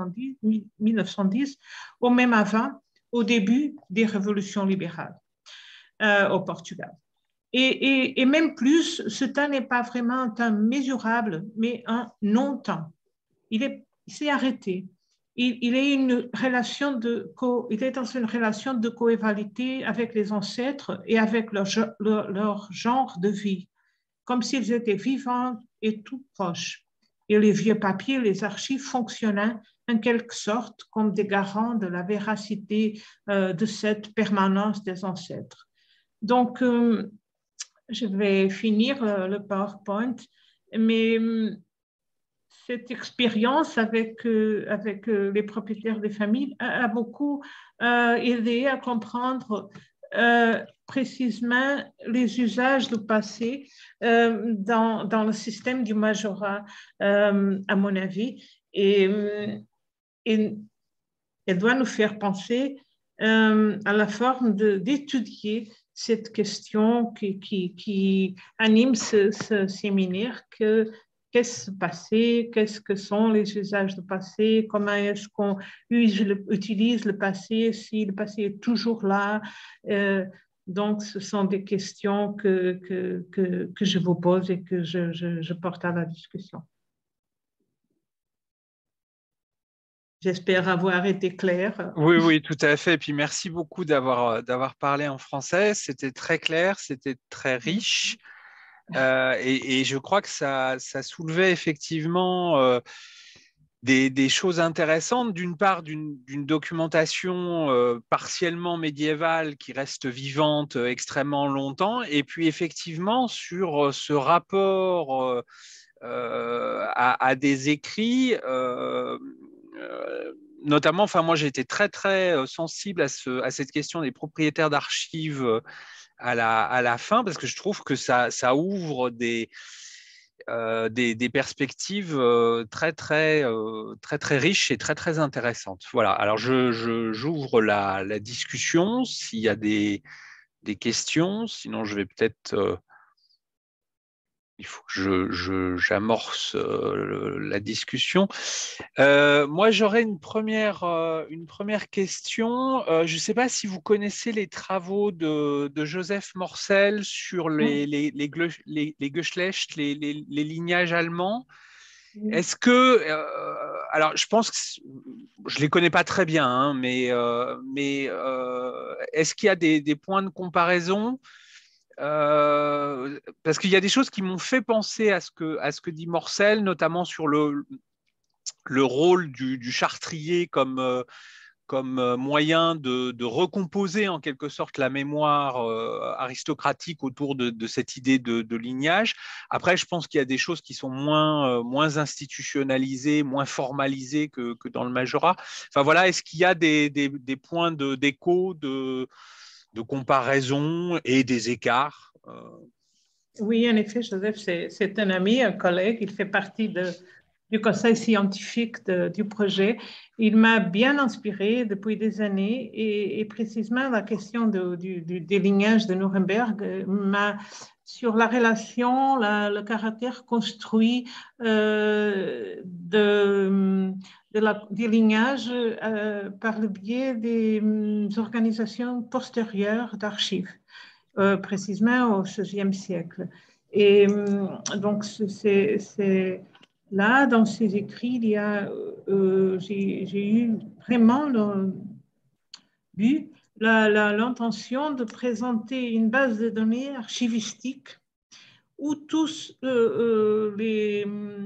mille neuf cent dix, ou même avant, au début des révolutions libérales euh, au Portugal. Et, et, et même plus, ce temps n'est pas vraiment un temps mesurable, mais un non-temps. Il est, il s'est arrêté. Il, il, est une relation de co, il est dans une relation de coévalité avec les ancêtres et avec leur, leur, leur genre de vie, comme s'ils étaient vivants et tout proches. Et les vieux papiers, les archives fonctionnaient en quelque sorte comme des garants de la véracité euh, de cette permanence des ancêtres. Donc, euh, je vais finir euh, le PowerPoint, mais euh, cette expérience avec, euh, avec euh, les propriétaires des familles a, a beaucoup euh, aidé à comprendre euh, précisément les usages du passé euh, dans, dans le système du majorat, euh, à mon avis. Et, et elle doit nous faire penser euh, à la forme d'étudier cette question qui, qui, qui anime ce, ce séminaire, que qu'est-ce passé, qu'est-ce que sont les usages du passé, comment est-ce qu'on utilise le passé, si le passé est toujours là. Euh, donc, ce sont des questions que, que, que, que je vous pose et que je, je, je porte à la discussion. J'espère avoir été claire. Oui, oui, tout à fait. Et puis, merci beaucoup d'avoir d'avoir parlé en français. C'était très clair, c'était très riche. Euh, et, et je crois que ça, ça soulevait effectivement euh, des, des choses intéressantes. D'une part, d'une documentation euh, partiellement médiévale qui reste vivante euh, extrêmement longtemps. Et puis, effectivement, sur euh, ce rapport euh, euh, à, à des écrits. Euh, euh, Notamment, enfin, moi, j'ai été très, très sensible à, ce, à cette question des propriétaires d'archives à la, à la fin, parce que je trouve que ça, ça ouvre des, euh, des, des perspectives très, très, euh, très, très riches et très, très intéressantes. Voilà. Alors, je, je, j'ouvre la, la discussion s'il y a des, des questions. Sinon, je vais peut-être... Euh, il faut que je, je, j'amorce euh, la discussion. Euh, moi, j'aurais une première, euh, une première question. Euh, je ne sais pas si vous connaissez les travaux de, de Joseph Morcel sur les, les, les, les, les Geschlecht, les, les, les lignages allemands. Est-ce que, euh, alors je pense que je ne les connais pas très bien, hein, mais, euh, mais euh, est-ce qu'il y a des, des points de comparaison? Euh, parce qu'il y a des choses qui m'ont fait penser à ce que, à ce que dit Morcel, notamment sur le, le rôle du, du chartrier comme, euh, comme moyen de, de recomposer en quelque sorte la mémoire euh, aristocratique autour de, de cette idée de, de lignage. Après, je pense qu'il y a des choses qui sont moins, euh, moins institutionnalisées, moins formalisées que, que dans le majorat. Enfin voilà, est-ce qu'il y a des, des, des points d'écho, de, de comparaison et des écarts? Oui, en effet, Joseph, c'est un ami, un collègue. Il fait partie de, du conseil scientifique de, du projet. Il m'a bien inspiré depuis des années et, et précisément la question de, du, du délignage de Nuremberg m'a, sur la relation, la, le caractère construit euh, de, de la délignage euh, par le biais des um, organisations postérieures d'archives, euh, précisément au seizième siècle. Et um, donc, c'est... Là, dans ces écrits, il y a, euh, j'ai eu vraiment le, vu l'intention de présenter une base de données archivistique où tous euh, euh, les,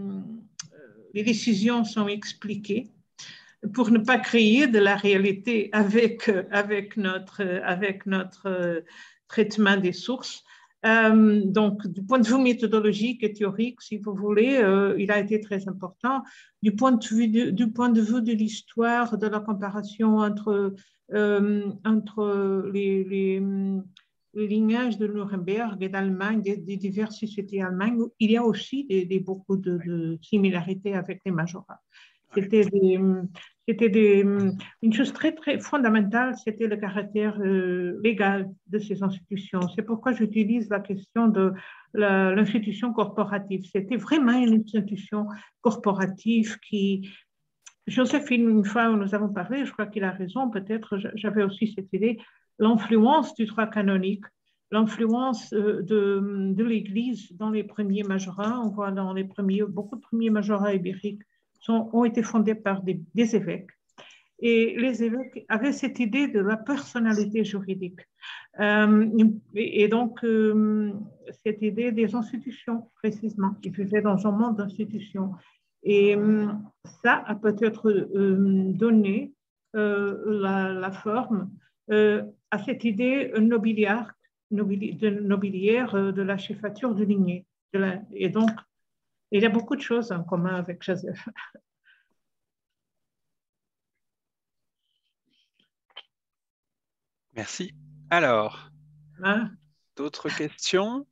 les décisions sont expliquées pour ne pas créer de la réalité avec, avec, notre, avec notre traitement des sources. Euh, donc, du point de vue méthodologique et théorique, si vous voulez, euh, il a été très important. Du point de vue de, du point de, vue de l'histoire, de la comparaison entre, euh, entre les, les, les lignages de Nuremberg et d'Allemagne, des, des diverses sociétés allemandes, il y a aussi des, des, beaucoup de, de similarités avec les majorats. C'était des, c'était des, une chose très, très fondamentale, c'était le caractère euh, légal de ces institutions. C'est pourquoi j'utilise la question de l'institution corporative. C'était vraiment une institution corporative qui... Joséphine, une fois où nous avons parlé, je crois qu'il a raison, peut-être j'avais aussi cette idée, l'influence du droit canonique, l'influence de, de l'Église dans les premiers majorats. On voit dans les premiers, beaucoup de premiers majorats ibériques Sont, ont été fondés par des, des évêques. Et les évêques avaient cette idée de la personnalité juridique. Euh, et, et donc, euh, cette idée des institutions, précisément. Ils vivaient dans un monde d'institutions. Et euh, ça a peut-être euh, donné euh, la, la forme euh, à cette idée nobiliaire, nobili, de, nobiliaire de la cheffature de lignée. De la, et donc, il y a beaucoup de choses en commun avec Joseph. Merci. Alors, hein? D'autres questions?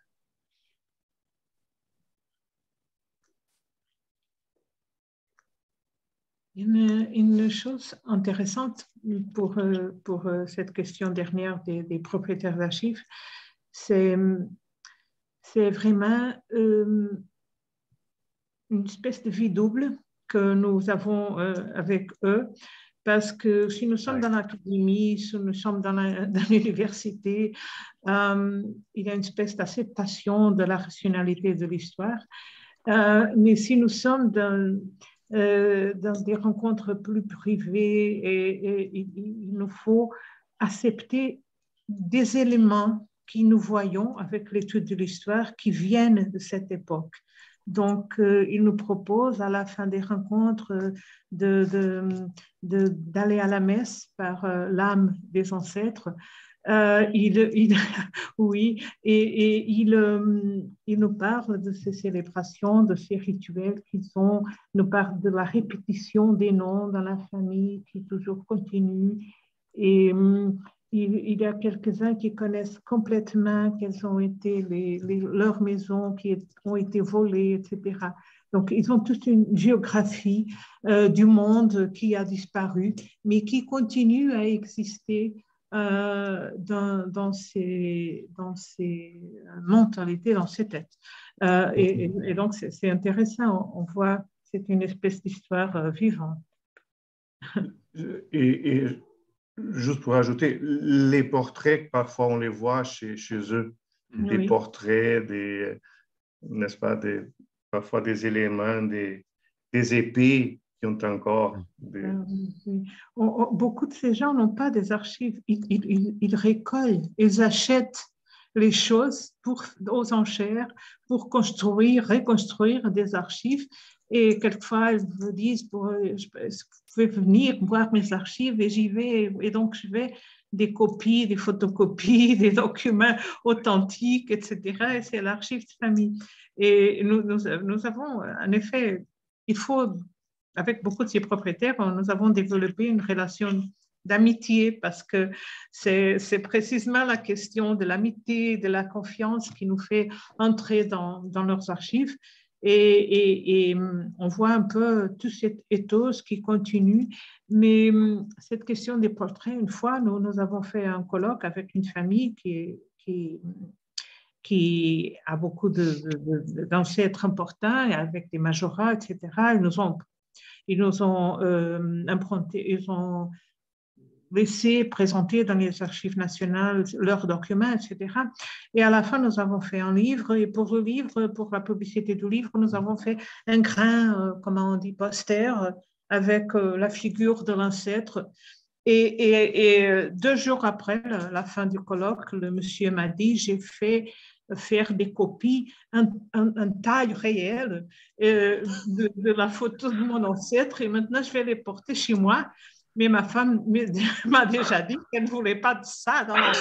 Une, une chose intéressante pour, pour cette question dernière des, des propriétaires d'archives, c'est vraiment euh, une espèce de vie double que nous avons euh, avec eux, parce que si nous sommes dans l'académie, si nous sommes dans l'université, euh, il y a une espèce d'acceptation de la rationalité de l'histoire. Euh, mais si nous sommes dans, euh, dans des rencontres plus privées, et, et, et, il nous faut accepter des éléments que nous voyons avec l'étude de l'histoire qui viennent de cette époque. Donc, euh, il nous propose à la fin des rencontres de, de, de, d'aller à la messe par euh, l'âme des ancêtres. Euh, il, il, oui, et, et il, euh, il nous parle de ces célébrations, de ces rituels qui sont, nous parle de la répétition des noms dans la famille qui toujours continue. Et euh, il, il y a quelques-uns qui connaissent complètement quelles ont été les, les, leurs maisons qui ont été volées, et cetera. Donc, ils ont toute une géographie euh, du monde qui a disparu, mais qui continue à exister Euh, dans, dans, ces, dans ces mentalités, dans ces têtes. Euh, et, et donc, c'est intéressant. On voit, c'est une espèce d'histoire euh, vivante. Et, et juste pour ajouter, les portraits, parfois on les voit chez, chez eux, oui. Des portraits, des, n'est-ce pas, des, parfois des éléments, des, des épées qui ont encore des... Euh, oui. on, on, beaucoup de ces gens n'ont pas des archives, ils, ils, ils récoltent, ils achètent les choses pour, aux enchères pour construire, reconstruire des archives. Et quelquefois, ils me disent, pour, je, vous pouvez venir voir mes archives, et j'y vais. Et donc, je vais des copies, des photocopies, des documents authentiques, et cetera. Et c'est l'archive de famille. Et nous, nous, nous avons, en effet, il faut... Avec beaucoup de ces propriétaires, nous avons développé une relation d'amitié parce que c'est précisément la question de l'amitié, de la confiance qui nous fait entrer dans, dans leurs archives. Et, et, et on voit un peu tout cet ethos qui continue. Mais cette question des portraits, une fois, nous, nous avons fait un colloque avec une famille qui, qui, qui a beaucoup d'ancêtres importants, avec des majorats, et cetera. Ils nous ont, ils nous ont euh, impronté, ils ont laissé présenter dans les archives nationales leurs documents, et cetera. Et à la fin, nous avons fait un livre, et pour le livre, pour la publicité du livre, nous avons fait un grain, euh, comment on dit, poster, avec euh, la figure de l'ancêtre. Et, et, et deux jours après la, la fin du colloque, le monsieur m'a dit, j'ai fait faire des copies, un, un, un taille réel euh, de, de la photo de mon ancêtre, et maintenant je vais les porter chez moi. Mais ma femme m'a déjà dit qu'elle ne voulait pas de ça dans la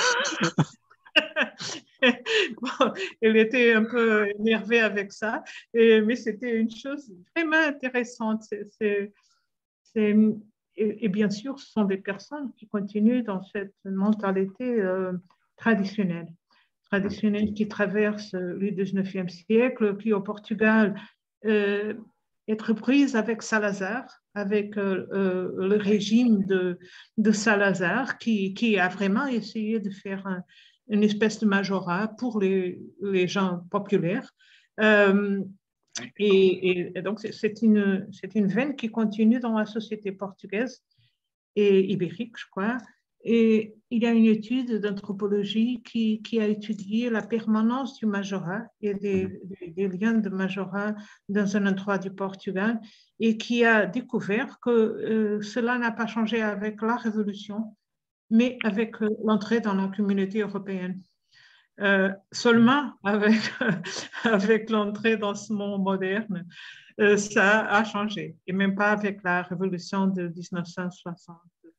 bon, elle était un peu énervée avec ça, et, mais c'était une chose vraiment intéressante. C'est, c'est, c'est, et, et bien sûr, ce sont des personnes qui continuent dans cette mentalité euh, traditionnelle, traditionnelle qui traverse le dix-neuvième siècle, qui au Portugal euh, être prise avec Salazar, avec euh, euh, le régime de, de Salazar, qui, qui a vraiment essayé de faire un, une espèce de majorat pour les, les gens populaires. Euh, et, et donc, c'est une, c'est une veine qui continue dans la société portugaise et ibérique, je crois. Et il y a une étude d'anthropologie qui, qui a étudié la permanence du majorat et des, des, des liens de majorat dans un endroit du Portugal, et qui a découvert que euh, cela n'a pas changé avec la Révolution, mais avec euh, l'entrée dans la communauté européenne. Euh, seulement avec, avec l'entrée dans ce monde moderne, euh, ça a changé, et même pas avec la Révolution de mille neuf cent soixante.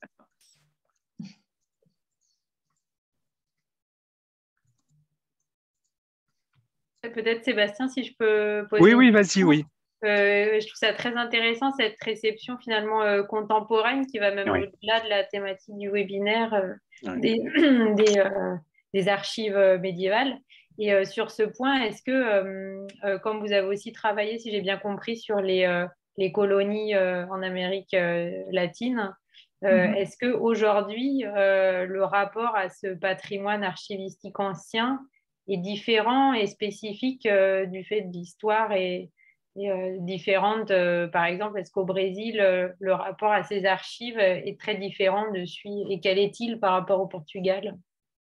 Peut-être, Sébastien, si je peux poser. Oui, oui, vas-y, oui. Euh, je trouve ça très intéressant, cette réception finalement euh, contemporaine qui va même oui. au-delà de la thématique du webinaire euh, oui. des, des, euh, des archives médiévales. Et euh, sur ce point, est-ce que, euh, euh, comme vous avez aussi travaillé, si j'ai bien compris, sur les, euh, les colonies euh, en Amérique euh, latine, euh, mm-hmm. est-ce qu'aujourd'hui, euh, le rapport à ce patrimoine archivistique ancien est différent et spécifique euh, du fait de l'histoire et, et euh, différente euh, par exemple, est-ce qu'au Brésil, euh, le rapport à ces archives est très différent de celui, et quel est-il par rapport au Portugal?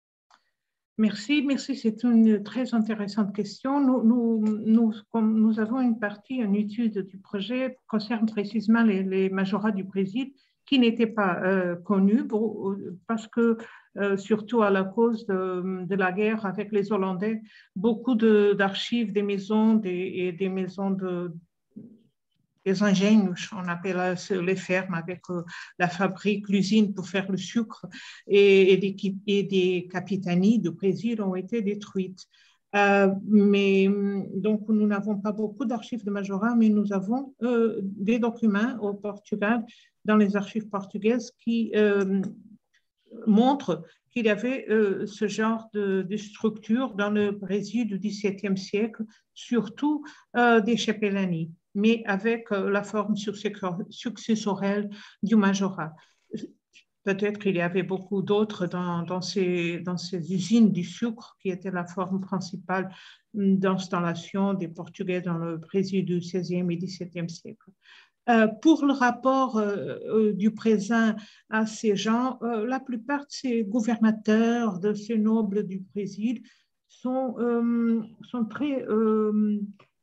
Merci, merci, c'est une très intéressante question. Nous, nous, nous, comme nous avons une partie, une étude du projet qui concerne précisément les, les majorats du Brésil qui n'étaient pas euh, connus pour, parce que, euh, surtout à la cause de, de la guerre avec les Hollandais, beaucoup d'archives de, des maisons des, et des maisons de des ingénieux, on appelle les fermes avec euh, la fabrique, l'usine pour faire le sucre, et, et, des, et des capitanies du Brésil ont été détruites. Euh, mais donc, nous n'avons pas beaucoup d'archives de majorat, mais nous avons euh, des documents au Portugal, dans les archives portugaises, qui euh, montrent qu'il y avait euh, ce genre de, de structure dans le Brésil du dix-septième siècle, surtout euh, des chapellanies, mais avec euh, la forme successorelle du majorat. Peut-être qu'il y avait beaucoup d'autres dans, dans, ces, dans ces usines du sucre qui étaient la forme principale d'installation des Portugais dans le Brésil du seizième et dix-septième siècle. Euh, pour le rapport euh, euh, du présent à ces gens, euh, la plupart de ces gouvernateurs, de ces nobles du Brésil sont, euh, sont très... Euh,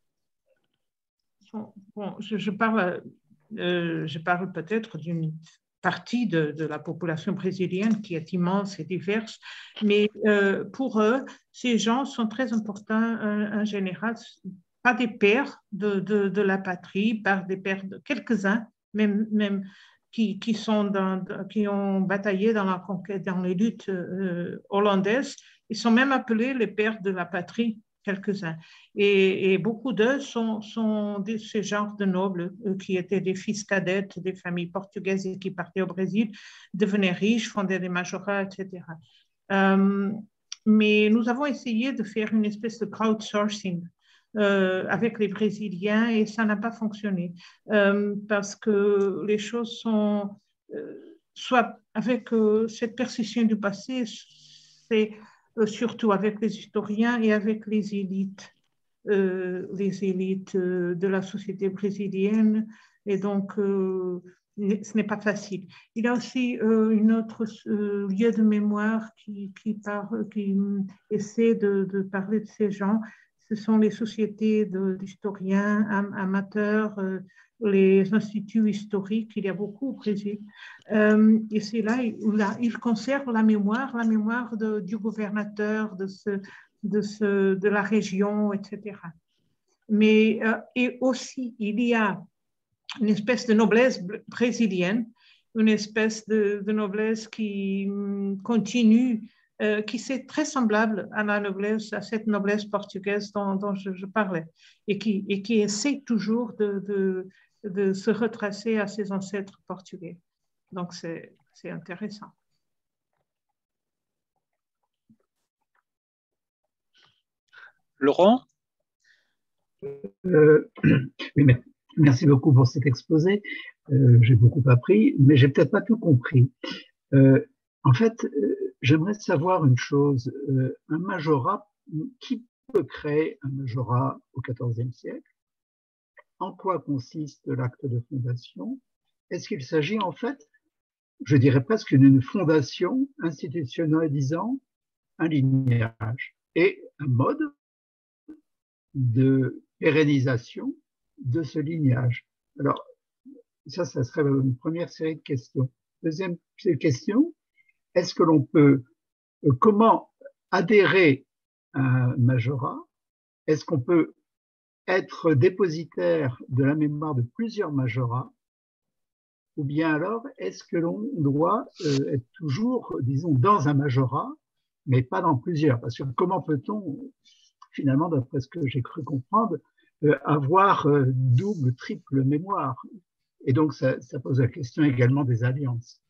sont, bon, je, je parle, euh, je parle peut-être d'une partie de, de la population brésilienne qui est immense et diverse, mais euh, pour eux, ces gens sont très importants en, en général, pas des pères de, de, de la patrie, par des pères de quelques-uns, même, même qui, qui, sont dans, qui ont bataillé dans la conquête, dans les luttes euh, hollandaises. Ils sont même appelés les pères de la patrie, quelques-uns. Et, et beaucoup d'eux sont, sont de ce genre de nobles euh, qui étaient des fils cadets des familles portugaises et qui partaient au Brésil, devenaient riches, fondaient des majorats, et cetera. Euh, mais nous avons essayé de faire une espèce de crowdsourcing euh, avec les Brésiliens et ça n'a pas fonctionné euh, parce que les choses sont, euh, soit avec euh, cette perception du passé, c'est euh, surtout avec les historiens et avec les élites, euh, les élites euh, de la société brésilienne et donc euh, ce n'est pas facile. Il y a aussi euh, une autre euh, lieu de mémoire qui, qui, parle, qui essaie de, de parler de ces gens. Ce sont les sociétés d'historiens am, amateurs, euh, les instituts historiques, il y a beaucoup au Brésil. Euh, et c'est là où là, ils conservent la mémoire, la mémoire de, du gouvernateur, de, ce, de, ce, de la région, et cetera. Mais, euh, et aussi, il y a une espèce de noblesse brésilienne, une espèce de, de noblesse qui continue, euh, qui c'est très semblable à la noblesse, à cette noblesse portugaise dont, dont je, je, parlais, et qui, et qui essaie toujours de, de, de se retracer à ses ancêtres portugais. Donc, c'est intéressant. Laurent? euh, oui, mais merci beaucoup pour cet exposé. Euh, j'ai beaucoup appris, mais j'ai peut-être pas tout compris. Euh, en fait, euh, j'aimerais savoir une chose. Euh, un majorat, qui peut créer un majorat au quatorzième siècle? En quoi consiste l'acte de fondation? Est-ce qu'il s'agit en fait, je dirais presque d'une fondation institutionnalisant un lignage et un mode de pérennisation de ce lignage? Alors, ça, ça serait une première série de questions. Deuxième question, est-ce que l'on peut, euh, comment adhérer à un majorat? Est-ce qu'on peut être dépositaire de la mémoire de plusieurs majorats? Ou bien alors, est-ce que l'on doit euh, être toujours, disons, dans un majorat, mais pas dans plusieurs? Parce que comment peut-on, finalement, d'après ce que j'ai cru comprendre, euh, avoir euh, double, triple mémoire? Et donc, ça, ça pose la question également des alliances.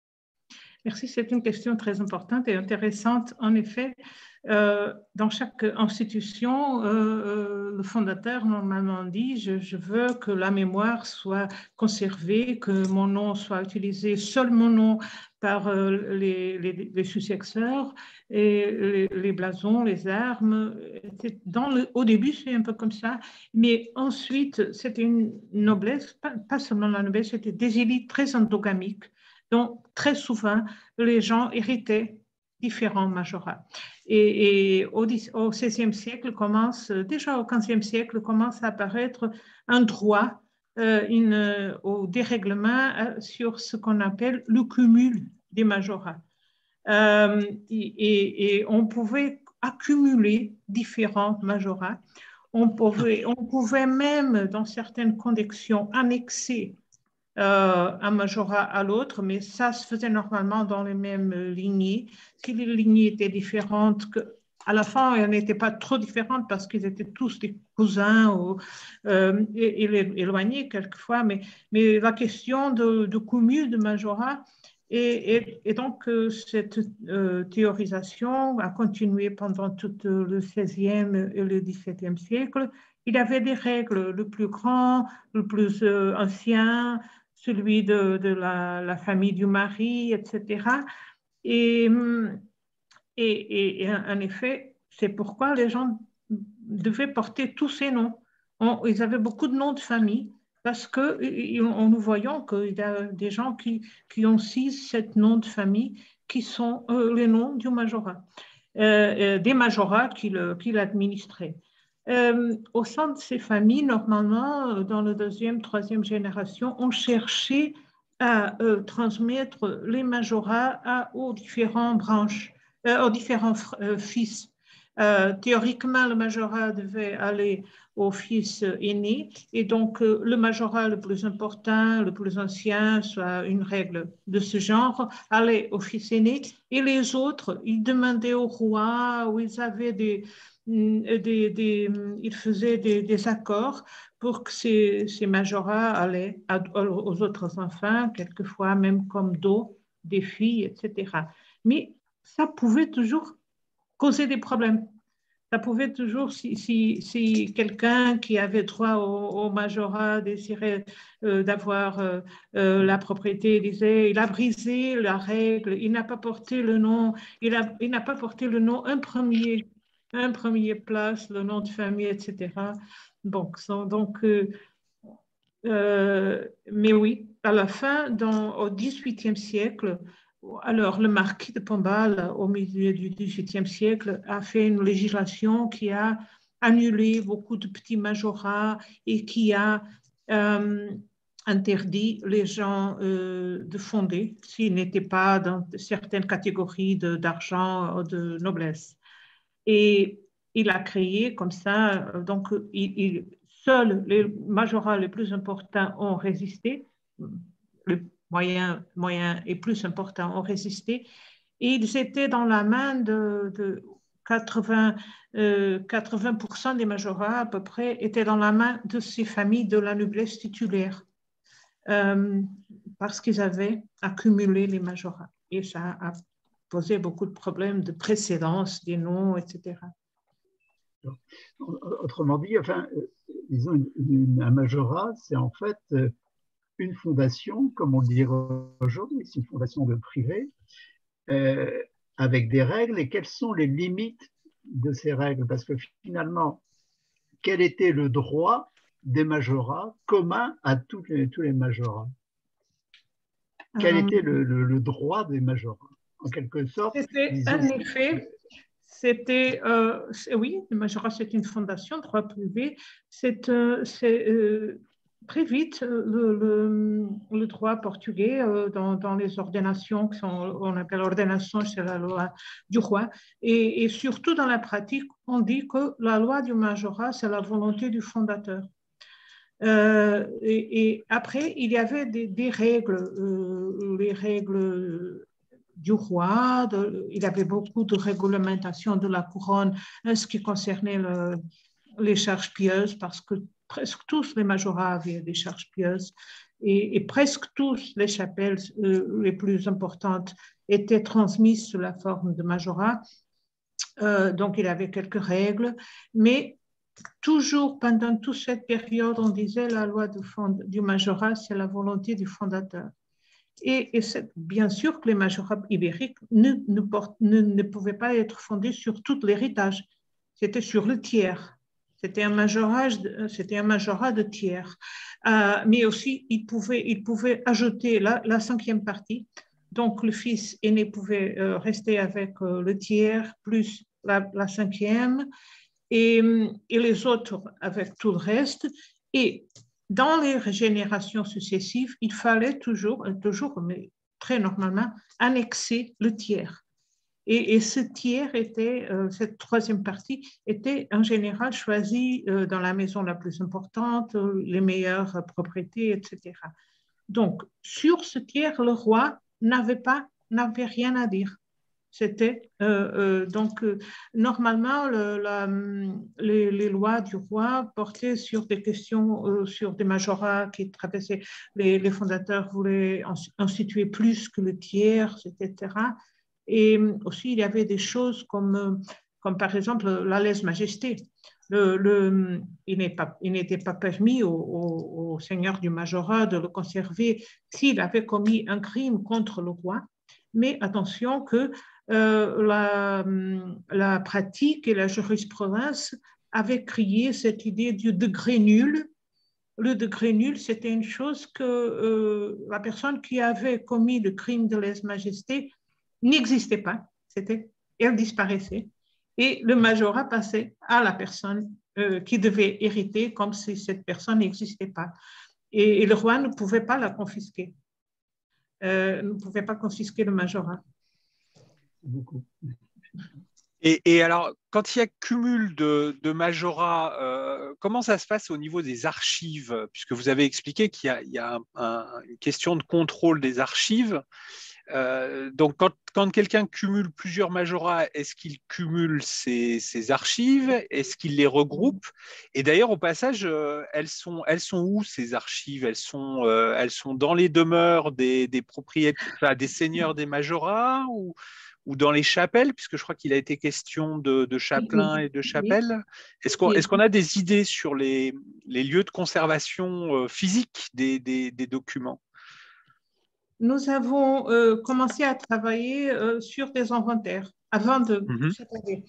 Merci, c'est une question très importante et intéressante. En effet, euh, dans chaque institution, euh, le fondateur normalement dit je, je veux que la mémoire soit conservée, que mon nom soit utilisé, seul mon nom par euh, les, les, les successeurs et les, les blasons, les armes. Dans le, au début, c'est un peu comme ça, mais ensuite, c'était une noblesse, pas, pas seulement la noblesse, c'était des élites très endogamiques. Donc, très souvent, les gens héritaient différents majorats. Et, et au, au seizième siècle, commence, déjà au quinzième siècle, commence à apparaître un droit, euh, une, au dérèglement euh, sur ce qu'on appelle le cumul des majorats. Euh, et, et on pouvait accumuler différents majorats. On pouvait, on pouvait même, dans certaines conditions, annexer Euh, un majorat à l'autre, mais ça se faisait normalement dans les mêmes lignées. Si les lignées étaient différentes, que, à la fin, elles n'étaient pas trop différentes parce qu'ils étaient tous des cousins ou euh, éloignés quelquefois, mais, mais la question de, de cumul de majorat et, et, et donc euh, cette euh, théorisation a continué pendant tout le seizième et le dix-septième siècle. Il y avait des règles, le plus grand, le plus euh, ancien, celui de, de la, la famille du mari, et cetera. Et, et, et en effet, c'est pourquoi les gens devaient porter tous ces noms. On, ils avaient beaucoup de noms de famille parce que on, nous voyons qu'il y a des gens qui, qui ont six, sept noms de famille qui sont euh, les noms du majorat, euh, des majorats qu'il qu'il administrait. Euh, au sein de ces familles, normalement, dans la deuxième, troisième génération, on cherchait à euh, transmettre les majorats à, aux différentes branches, euh, aux différents euh, fils. Euh, théoriquement, le majorat devait aller au fils aîné, et donc euh, le majorat le plus important, le plus ancien, soit une règle de ce genre, allait au fils aîné, et les autres, ils demandaient au roi, ou ils avaient des Des, des, il faisait des, des accords pour que ces, ces majorats allaient à, aux autres enfants, quelquefois même comme dos des filles, et cetera. Mais ça pouvait toujours causer des problèmes ça pouvait toujours, si, si, si quelqu'un qui avait droit au, au majorat désirait euh, d'avoir euh, euh, la propriété, il disait, il a brisé la règle, il n'a pas porté le nom, il a, il n'a pas porté le nom un premier, un premier place, le nom de famille, et cetera. Bon, donc, euh, euh, mais oui, à la fin, dans, au dix-huitième siècle, alors le marquis de Pombal, au milieu du dix-huitième siècle, a fait une législation qui a annulé beaucoup de petits majorats et qui a euh, interdit les gens euh, de fonder s'ils n'étaient pas dans certaines catégories d'argent ou de noblesse. Et il a créé comme ça, donc il, il, seuls les majorats les plus importants ont résisté, les moyens, moyens et plus importants ont résisté, et ils étaient dans la main de, de quatre-vingts, euh, quatre-vingts pour cent des majorats à peu près étaient dans la main de ces familles de la noblesse titulaire, euh, parce qu'ils avaient accumulé les majorats. Et ça a posé beaucoup de problèmes de précédence des noms, et cetera. Autrement dit, enfin, disons, une, une, un majorat, c'est en fait une fondation, comme on le dirait aujourd'hui, c'est une fondation de privé, euh, avec des règles. Et quelles sont les limites de ces règles? Parce que finalement, quel était le droit des majorats commun à tous les, tous les majorats? Quel euh, était le, le, le droit des majorats? En quelque sorte, c'était un effet. C'était, euh, oui, le majorat, c'est une fondation, droit privé. C'est euh, euh, très vite le, le, le droit portugais euh, dans, dans les ordonnations, qu'on appelle ordonnation, c'est la loi du roi. Et, et surtout dans la pratique, on dit que la loi du majorat, c'est la volonté du fondateur. Euh, et, et après, il y avait des, des règles, euh, les règles du roi, de, il y avait beaucoup de réglementation de la couronne en ce qui concernait le, les charges pieuses, parce que presque tous les majorats avaient des charges pieuses et, et presque tous les chapelles euh, les plus importantes étaient transmises sous la forme de majorat. Euh, donc, il y avait quelques règles, mais toujours pendant toute cette période, on disait la loi du, fond, du majorat, c'est la volonté du fondateur. Et, et c'est bien sûr que les majorats ibériques ne, ne, portent, ne, ne pouvaient pas être fondés sur tout l'héritage. C'était sur le tiers. C'était un majorat, c'était un majorat de tiers. Euh, mais aussi, ils pouvaient, ils pouvaient ajouter la, la cinquième partie. Donc, le fils aîné pouvait euh, rester avec euh, le tiers plus la, la cinquième et, et les autres avec tout le reste. Et dans les générations successives, il fallait toujours, toujours, mais très normalement, annexer le tiers. Et, et ce tiers était, euh, cette troisième partie, était en général choisie euh, dans la maison la plus importante, euh, les meilleures propriétés, et cetera. Donc, sur ce tiers, le roi n'avait pas, n'avait rien à dire. C'était euh, euh, donc euh, normalement le, la, les, les lois du roi portaient sur des questions, euh, sur des majorats qui traversaient. Les, les fondateurs voulaient instituer plus que le tiers, et cetera. Et aussi il y avait des choses comme, comme par exemple la lèse-majesté. Le, le, il n'était pas, pas permis au, au, au seigneur du majorat de le conserver s'il avait commis un crime contre le roi. Mais attention que euh, la, la pratique et la jurisprudence avaient créé cette idée du degré nul. Le degré nul, c'était une chose que euh, la personne qui avait commis le crime de lèse-majesté n'existait pas. C'était, elle disparaissait. Et le majorat passait à la personne euh, qui devait hériter comme si cette personne n'existait pas. Et, et le roi ne pouvait pas la confisquer. Euh, ne pouvait pas confisquer le majorat. Beaucoup. Et, et alors, quand il y a cumul de, de majorats, euh, comment ça se passe au niveau des archives? Puisque vous avez expliqué qu'il y a, il y a un, un, une question de contrôle des archives. Euh, donc, quand, quand quelqu'un cumule plusieurs majorats, est-ce qu'il cumule ses, ses archives? Est-ce qu'il les regroupe? Et d'ailleurs, au passage, euh, elles, sont, elles sont où ces archives? Elles sont, euh, elles sont dans les demeures des, des propriétaires, enfin, des seigneurs des majorats ou, ou dans les chapelles, puisque je crois qu'il a été question de, de chapelains et de chapelles. Est-ce qu'on est-ce qu'on a des idées sur les, les lieux de conservation physique des, des, des documents? Nous avons euh, commencé à travailler euh, sur des inventaires avant de... Mm-hmm. C'est-à-dire,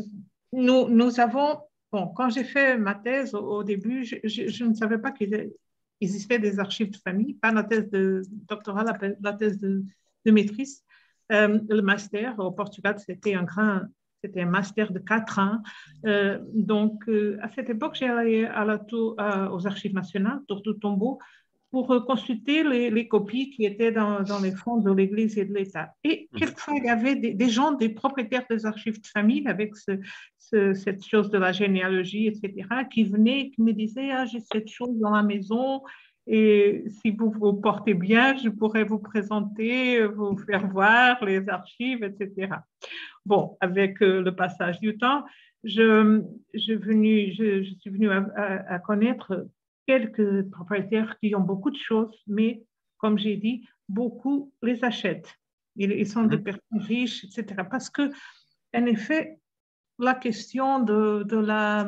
nous, nous avons... Bon, quand j'ai fait ma thèse, au, au début, je, je, je ne savais pas qu'il existait des archives de famille, pas la thèse de doctorat, la, la thèse de, de maîtrise. Euh, le master au Portugal, c'était un grand... C'était un master de quatre ans. Euh, donc, euh, à cette époque, j'ai allé à la tour, à, aux archives nationales, Tour du Tombeau, pour consulter les, les copies qui étaient dans, dans les fonds de l'Église et de l'État. Et quelquefois, il y avait des, des gens, des propriétaires des archives de famille, avec ce, ce, cette chose de la généalogie, et cetera, qui venaient, qui me disaient « Ah, j'ai cette chose dans la maison, et si vous vous portez bien, je pourrais vous présenter, vous faire voir les archives, et cetera » Bon, avec le passage du temps, je, je, venu, je, je suis venue à, à, à connaître quelques propriétaires qui ont beaucoup de choses, mais comme j'ai dit, beaucoup les achètent. Ils, ils sont mmh. des personnes riches, et cetera. Parce que, en effet, la question de, de la,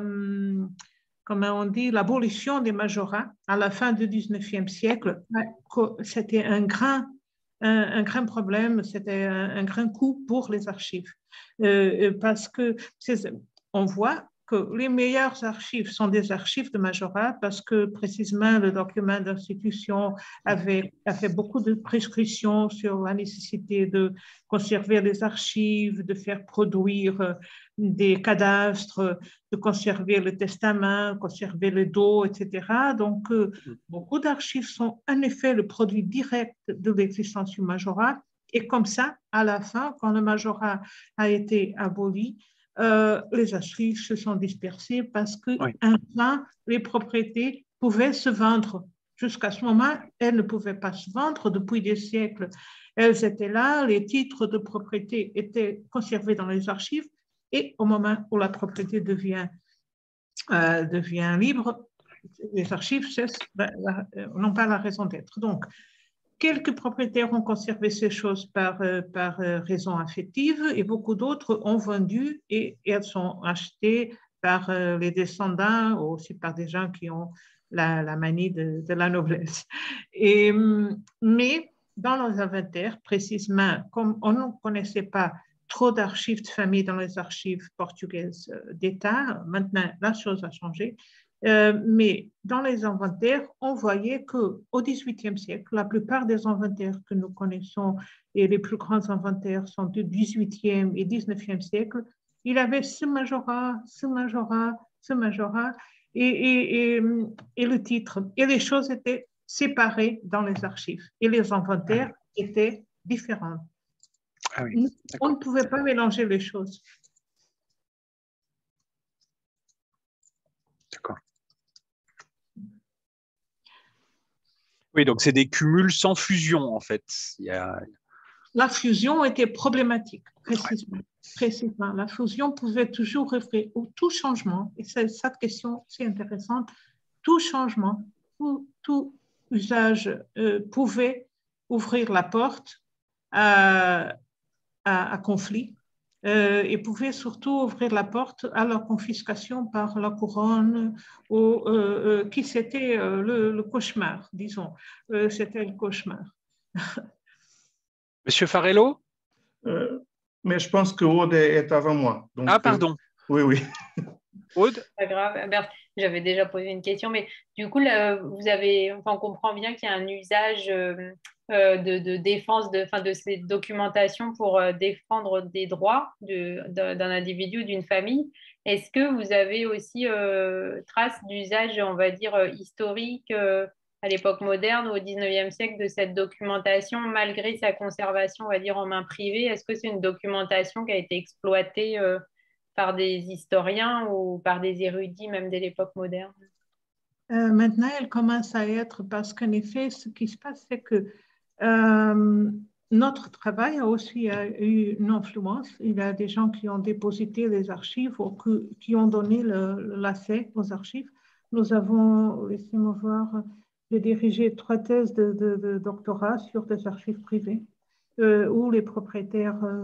comment on dit, l'abolition des majorats à la fin du dix-neuvième siècle, c'était un grand, un, un grand problème, c'était un, un grand coup pour les archives. Euh, parce que on voit que les meilleures archives sont des archives de majorat parce que précisément le document d'institution avait, avait beaucoup de prescriptions sur la nécessité de conserver les archives, de faire produire des cadastres, de conserver le testament, conserver le dos, et cetera. Donc, euh, beaucoup d'archives sont en effet le produit direct de l'existence du majorat. Et comme ça, à la fin, quand le majorat a été aboli, Euh, les archives se sont dispersées parce que oui. enfin, les propriétés pouvaient se vendre. Jusqu'à ce moment, elles ne pouvaient pas se vendre depuis des siècles. Elles étaient là, les titres de propriété étaient conservés dans les archives et au moment où la propriété devient, euh, devient libre, les archives cessent, n'ont pas la raison d'être. Donc, quelques propriétaires ont conservé ces choses par, euh, par euh, raison affective et beaucoup d'autres ont vendu et, et elles sont achetées par euh, les descendants ou aussi par des gens qui ont la, la manie de, de la noblesse. Et, mais dans les inventaires, précisément, comme on ne connaissait pas trop d'archives de famille dans les archives portugaises d'État, maintenant la chose a changé. Euh, mais dans les inventaires, on voyait qu'au dix-huitième siècle, la plupart des inventaires que nous connaissons et les plus grands inventaires sont du dix-huitième et dix-neuvième siècle, il y avait ce majorat, ce majorat, ce majorat et, et, et, et le titre. Et les choses étaient séparées dans les archives et les inventaires ah oui. étaient différents. Ah oui, on ne pouvait pas mélanger les choses. D'accord. Oui, donc c'est des cumuls sans fusion, en fait. Il y a... La fusion était problématique, précisément. Ouais. précisément. La fusion pouvait toujours refaire, ou tout changement, et cette question, c'est intéressant, tout changement, tout, tout usage euh, pouvait ouvrir la porte à, à, à conflit euh, et pouvait surtout ouvrir la porte à la confiscation par la couronne, ou, euh, euh, qui c'était euh, le, le cauchemar, disons. Euh, c'était le cauchemar. Monsieur Farello euh, Mais je pense que Aude est avant moi. Donc, ah, pardon. Euh, oui, oui. Aude ? Pas grave. J'avais déjà posé une question, mais du coup, là, vous avez, enfin, on comprend bien qu'il y a un usage euh, de, de défense de, enfin, de cette documentation pour euh, défendre des droits de, de, d'un individu ou d'une famille. Est-ce que vous avez aussi euh, trace d'usage, on va dire, euh, historique euh, à l'époque moderne ou au dix-neuvième siècle de cette documentation, malgré sa conservation, on va dire, en main privée? Est-ce que c'est une documentation qui a été exploitée euh, par des historiens ou par des érudits, même dès l'époque moderne? euh, Maintenant, elle commence à être, parce qu'en effet, ce qui se passe, c'est que euh, notre travail a aussi a eu une influence. Il y a des gens qui ont déposité les archives ou que, qui ont donné l'accès aux archives. Nous avons, laissez-moi voir, j'ai dirigé trois thèses de, de, de doctorat sur des archives privées euh, où les propriétaires euh,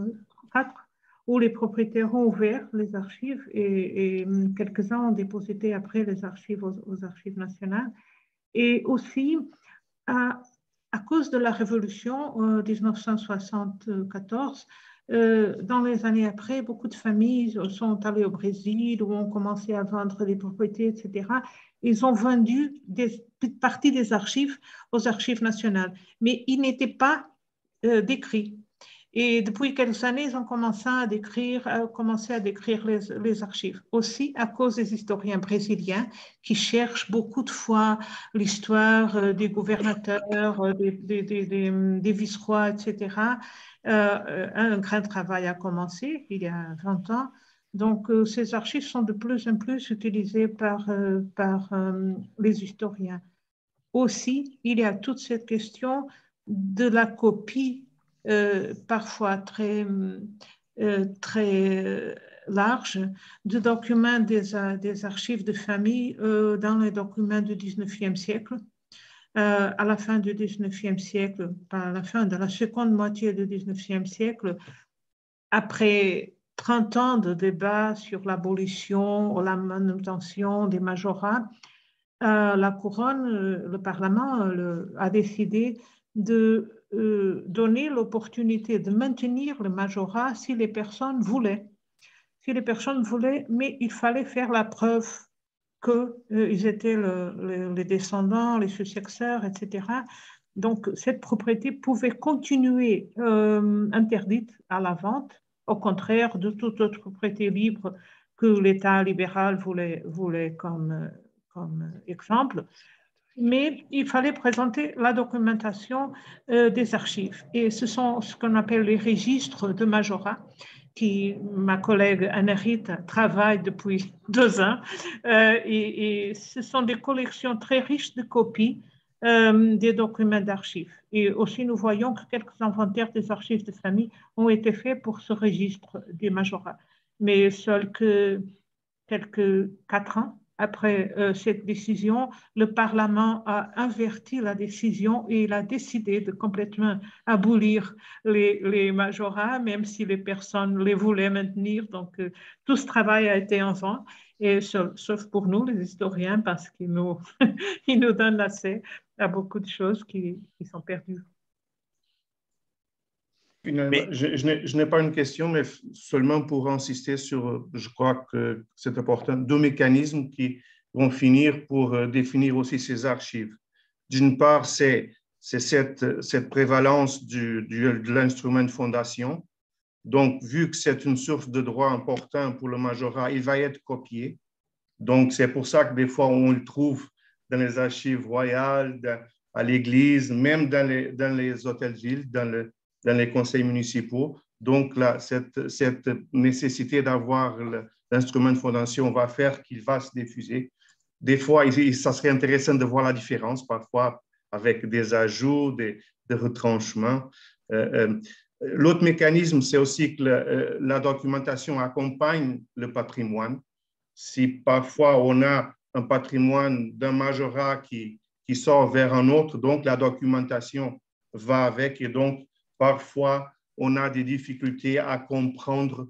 soixante-quatre, où les propriétaires ont ouvert les archives et, et quelques-uns ont déposité après les archives aux, aux archives nationales. Et aussi, à, à cause de la Révolution en mille neuf cent soixante-quatorze, euh, dans les années après, beaucoup de familles sont allées au Brésil ou ont commencé à vendre des propriétés, et cetera. Ils ont vendu des petites parties des archives aux archives nationales, mais ils n'étaient pas euh, décrits. Et depuis quelques années, ils ont commencé à décrire, à commencer à décrire les, les archives. Aussi à cause des historiens brésiliens qui cherchent beaucoup de fois l'histoire des gouvernateurs, des, des, des, des, des vice-rois, et cetera. Euh, un grand travail a commencé il y a vingt ans. Donc, euh, ces archives sont de plus en plus utilisées par, euh, par euh, les historiens. Aussi, il y a toute cette question de la copie Euh, parfois très, euh, très euh, large de documents des, des archives de famille euh, dans les documents du dix-neuvième siècle. Euh, à la fin du dix-neuvième siècle, à la fin de la seconde moitié du dix-neuvième siècle, après trente ans de débats sur l'abolition ou la manutention des majorats, euh, la couronne, le Parlement le, a décidé de euh, donner l'opportunité de maintenir le majorat si les personnes voulaient. Si les personnes voulaient, mais il fallait faire la preuve qu'ils euh, étaient le, le, les descendants, les successeurs, et cetera. Donc, cette propriété pouvait continuer euh, interdite à la vente, au contraire de toute autre propriété libre que l'État libéral voulait, voulait comme, comme exemple. Mais il fallait présenter la documentation euh, des archives. Et ce sont ce qu'on appelle les registres de majorat, qui ma collègue Anne-Rita travaille depuis deux ans. Euh, et, et ce sont des collections très riches de copies euh, des documents d'archives. Et aussi, nous voyons que quelques inventaires des archives de famille ont été faits pour ce registre des majorats. Mais seuls que quelques quatre ans après euh, cette décision, le Parlement a inverti la décision et il a décidé de complètement abolir les, les majorats, même si les personnes les voulaient maintenir. Donc, euh, tout ce travail a été en vain, et sauf, sauf pour nous, les historiens, parce qu'ils nous, ils nous donnent accès à beaucoup de choses qui, qui sont perdues. Finalement, mais, je, je n'ai pas une question, mais seulement pour insister sur, je crois que c'est important, deux mécanismes qui vont finir pour définir aussi ces archives. D'une part, c'est cette, cette prévalence du, du, de l'instrument de fondation. Donc, vu que c'est une source de droit important pour le majorat, il va être copié. Donc, c'est pour ça que des fois, on le trouve dans les archives royales, dans, à l'église, même dans les, dans les hôtels-villes, dans le dans les conseils municipaux. Donc, là, cette, cette nécessité d'avoir l'instrument de fondation va faire qu'il va se diffuser. Des fois, il, ça serait intéressant de voir la différence, parfois avec des ajouts, des, des retranchements. Euh, euh, L'autre mécanisme, c'est aussi que la, la documentation accompagne le patrimoine. Si parfois on a un patrimoine d'un majorat qui, qui sort vers un autre, donc la documentation va avec, et donc parfois, on a des difficultés à comprendre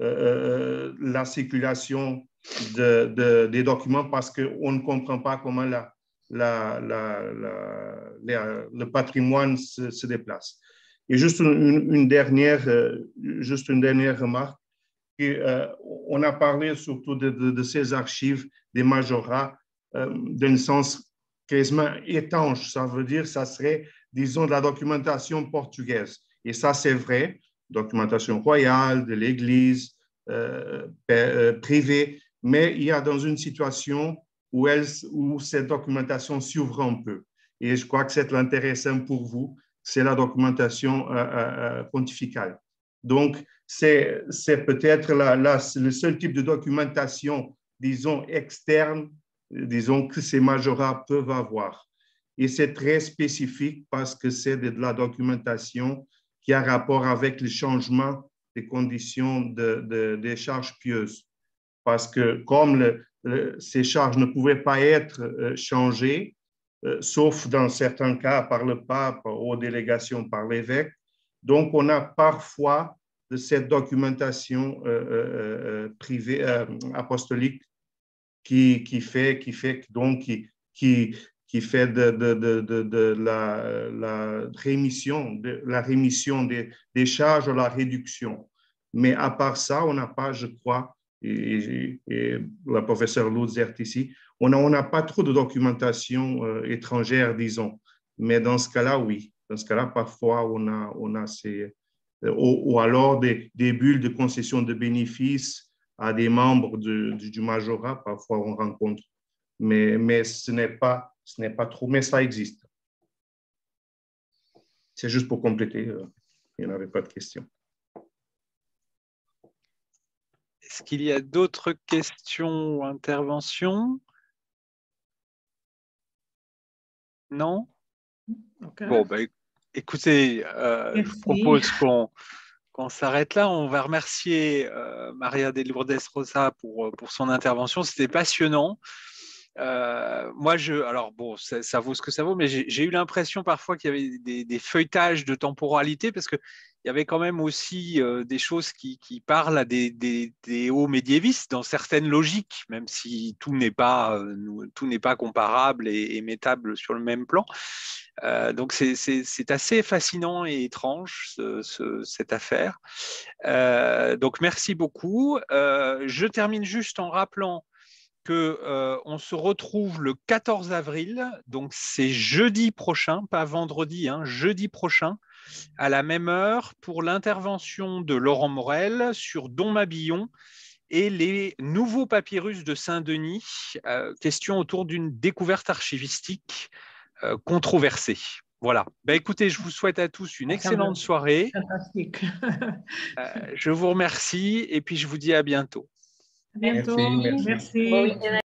euh, la circulation de, de, des documents parce qu'on ne comprend pas comment la, la, la, la, la, le patrimoine se, se déplace. Et juste une, une, dernière, juste une dernière remarque. Et, euh, on a parlé surtout de, de, de ces archives des majorats euh, d'un sens quasiment étanche. Ça veut dire que ça serait, disons, de la documentation portugaise. Et ça, c'est vrai, documentation royale, de l'Église, euh, privée, mais il y a dans une situation où, elle, où cette documentation s'ouvre un peu. Et je crois que c'est intéressant pour vous, c'est la documentation euh, euh, pontificale. Donc, c'est peut-être la, la, le seul type de documentation, disons, externe, disons, que ces majorats peuvent avoir. Et c'est très spécifique parce que c'est de la documentation qui a rapport avec le changement des conditions de, de, des charges pieuses. Parce que comme le, le, ces charges ne pouvaient pas être euh, changées, euh, sauf dans certains cas par le pape, aux délégations par l'évêque, donc on a parfois de cette documentation euh, euh, privée, euh, apostolique qui, qui fait, qui fait donc qui, qui, qui fait de, de, de, de, de la, la rémission, de la rémission des, des charges ou la réduction. Mais à part ça, on n'a pas, je crois, et, et la professeure Lutz ici, on n'a on n'a pas trop de documentation euh, étrangère, disons. Mais dans ce cas-là, oui. Dans ce cas-là, parfois, on a, on a ces... Ou, ou alors des, des bulles de concession de bénéfices à des membres du, du, du majorat, parfois on rencontre. Mais, mais ce n'est pas, ce n'est pas trop, mais ça existe. C'est juste pour compléter, euh, il n'y en avait pas de questions. Est-ce qu'il y a d'autres questions ou interventions? Non? Okay. Bon, bah, écoutez, euh, je vous propose qu'on qu'on s'arrête là. On va remercier euh, Maria de Lourdes Rosa pour, pour son intervention. C'était passionnant. Euh, moi, je, alors bon, ça, ça vaut ce que ça vaut, mais j'ai eu l'impression parfois qu'il y avait des, des feuilletages de temporalité parce qu'il y avait quand même aussi euh, des choses qui, qui parlent à des, des, des hauts médiévistes dans certaines logiques, même si tout n'est pas, euh, tout n'est pas comparable et, et mettable sur le même plan. Euh, donc c'est assez fascinant et étrange ce, ce, cette affaire. Euh, donc merci beaucoup. Euh, je termine juste en rappelant que euh, on se retrouve le quatorze avril, donc c'est jeudi prochain, pas vendredi, hein, jeudi prochain, à la même heure, pour l'intervention de Laurent Morel sur Dom Mabillon et les nouveaux papyrus de Saint-Denis, euh, question autour d'une découverte archivistique euh, controversée. Voilà. Ben, écoutez, je vous souhaite à tous une excellente soirée. Fantastique. euh, je vous remercie et puis je vous dis à bientôt. À bientôt. Merci. Merci. Merci. Bon week-end.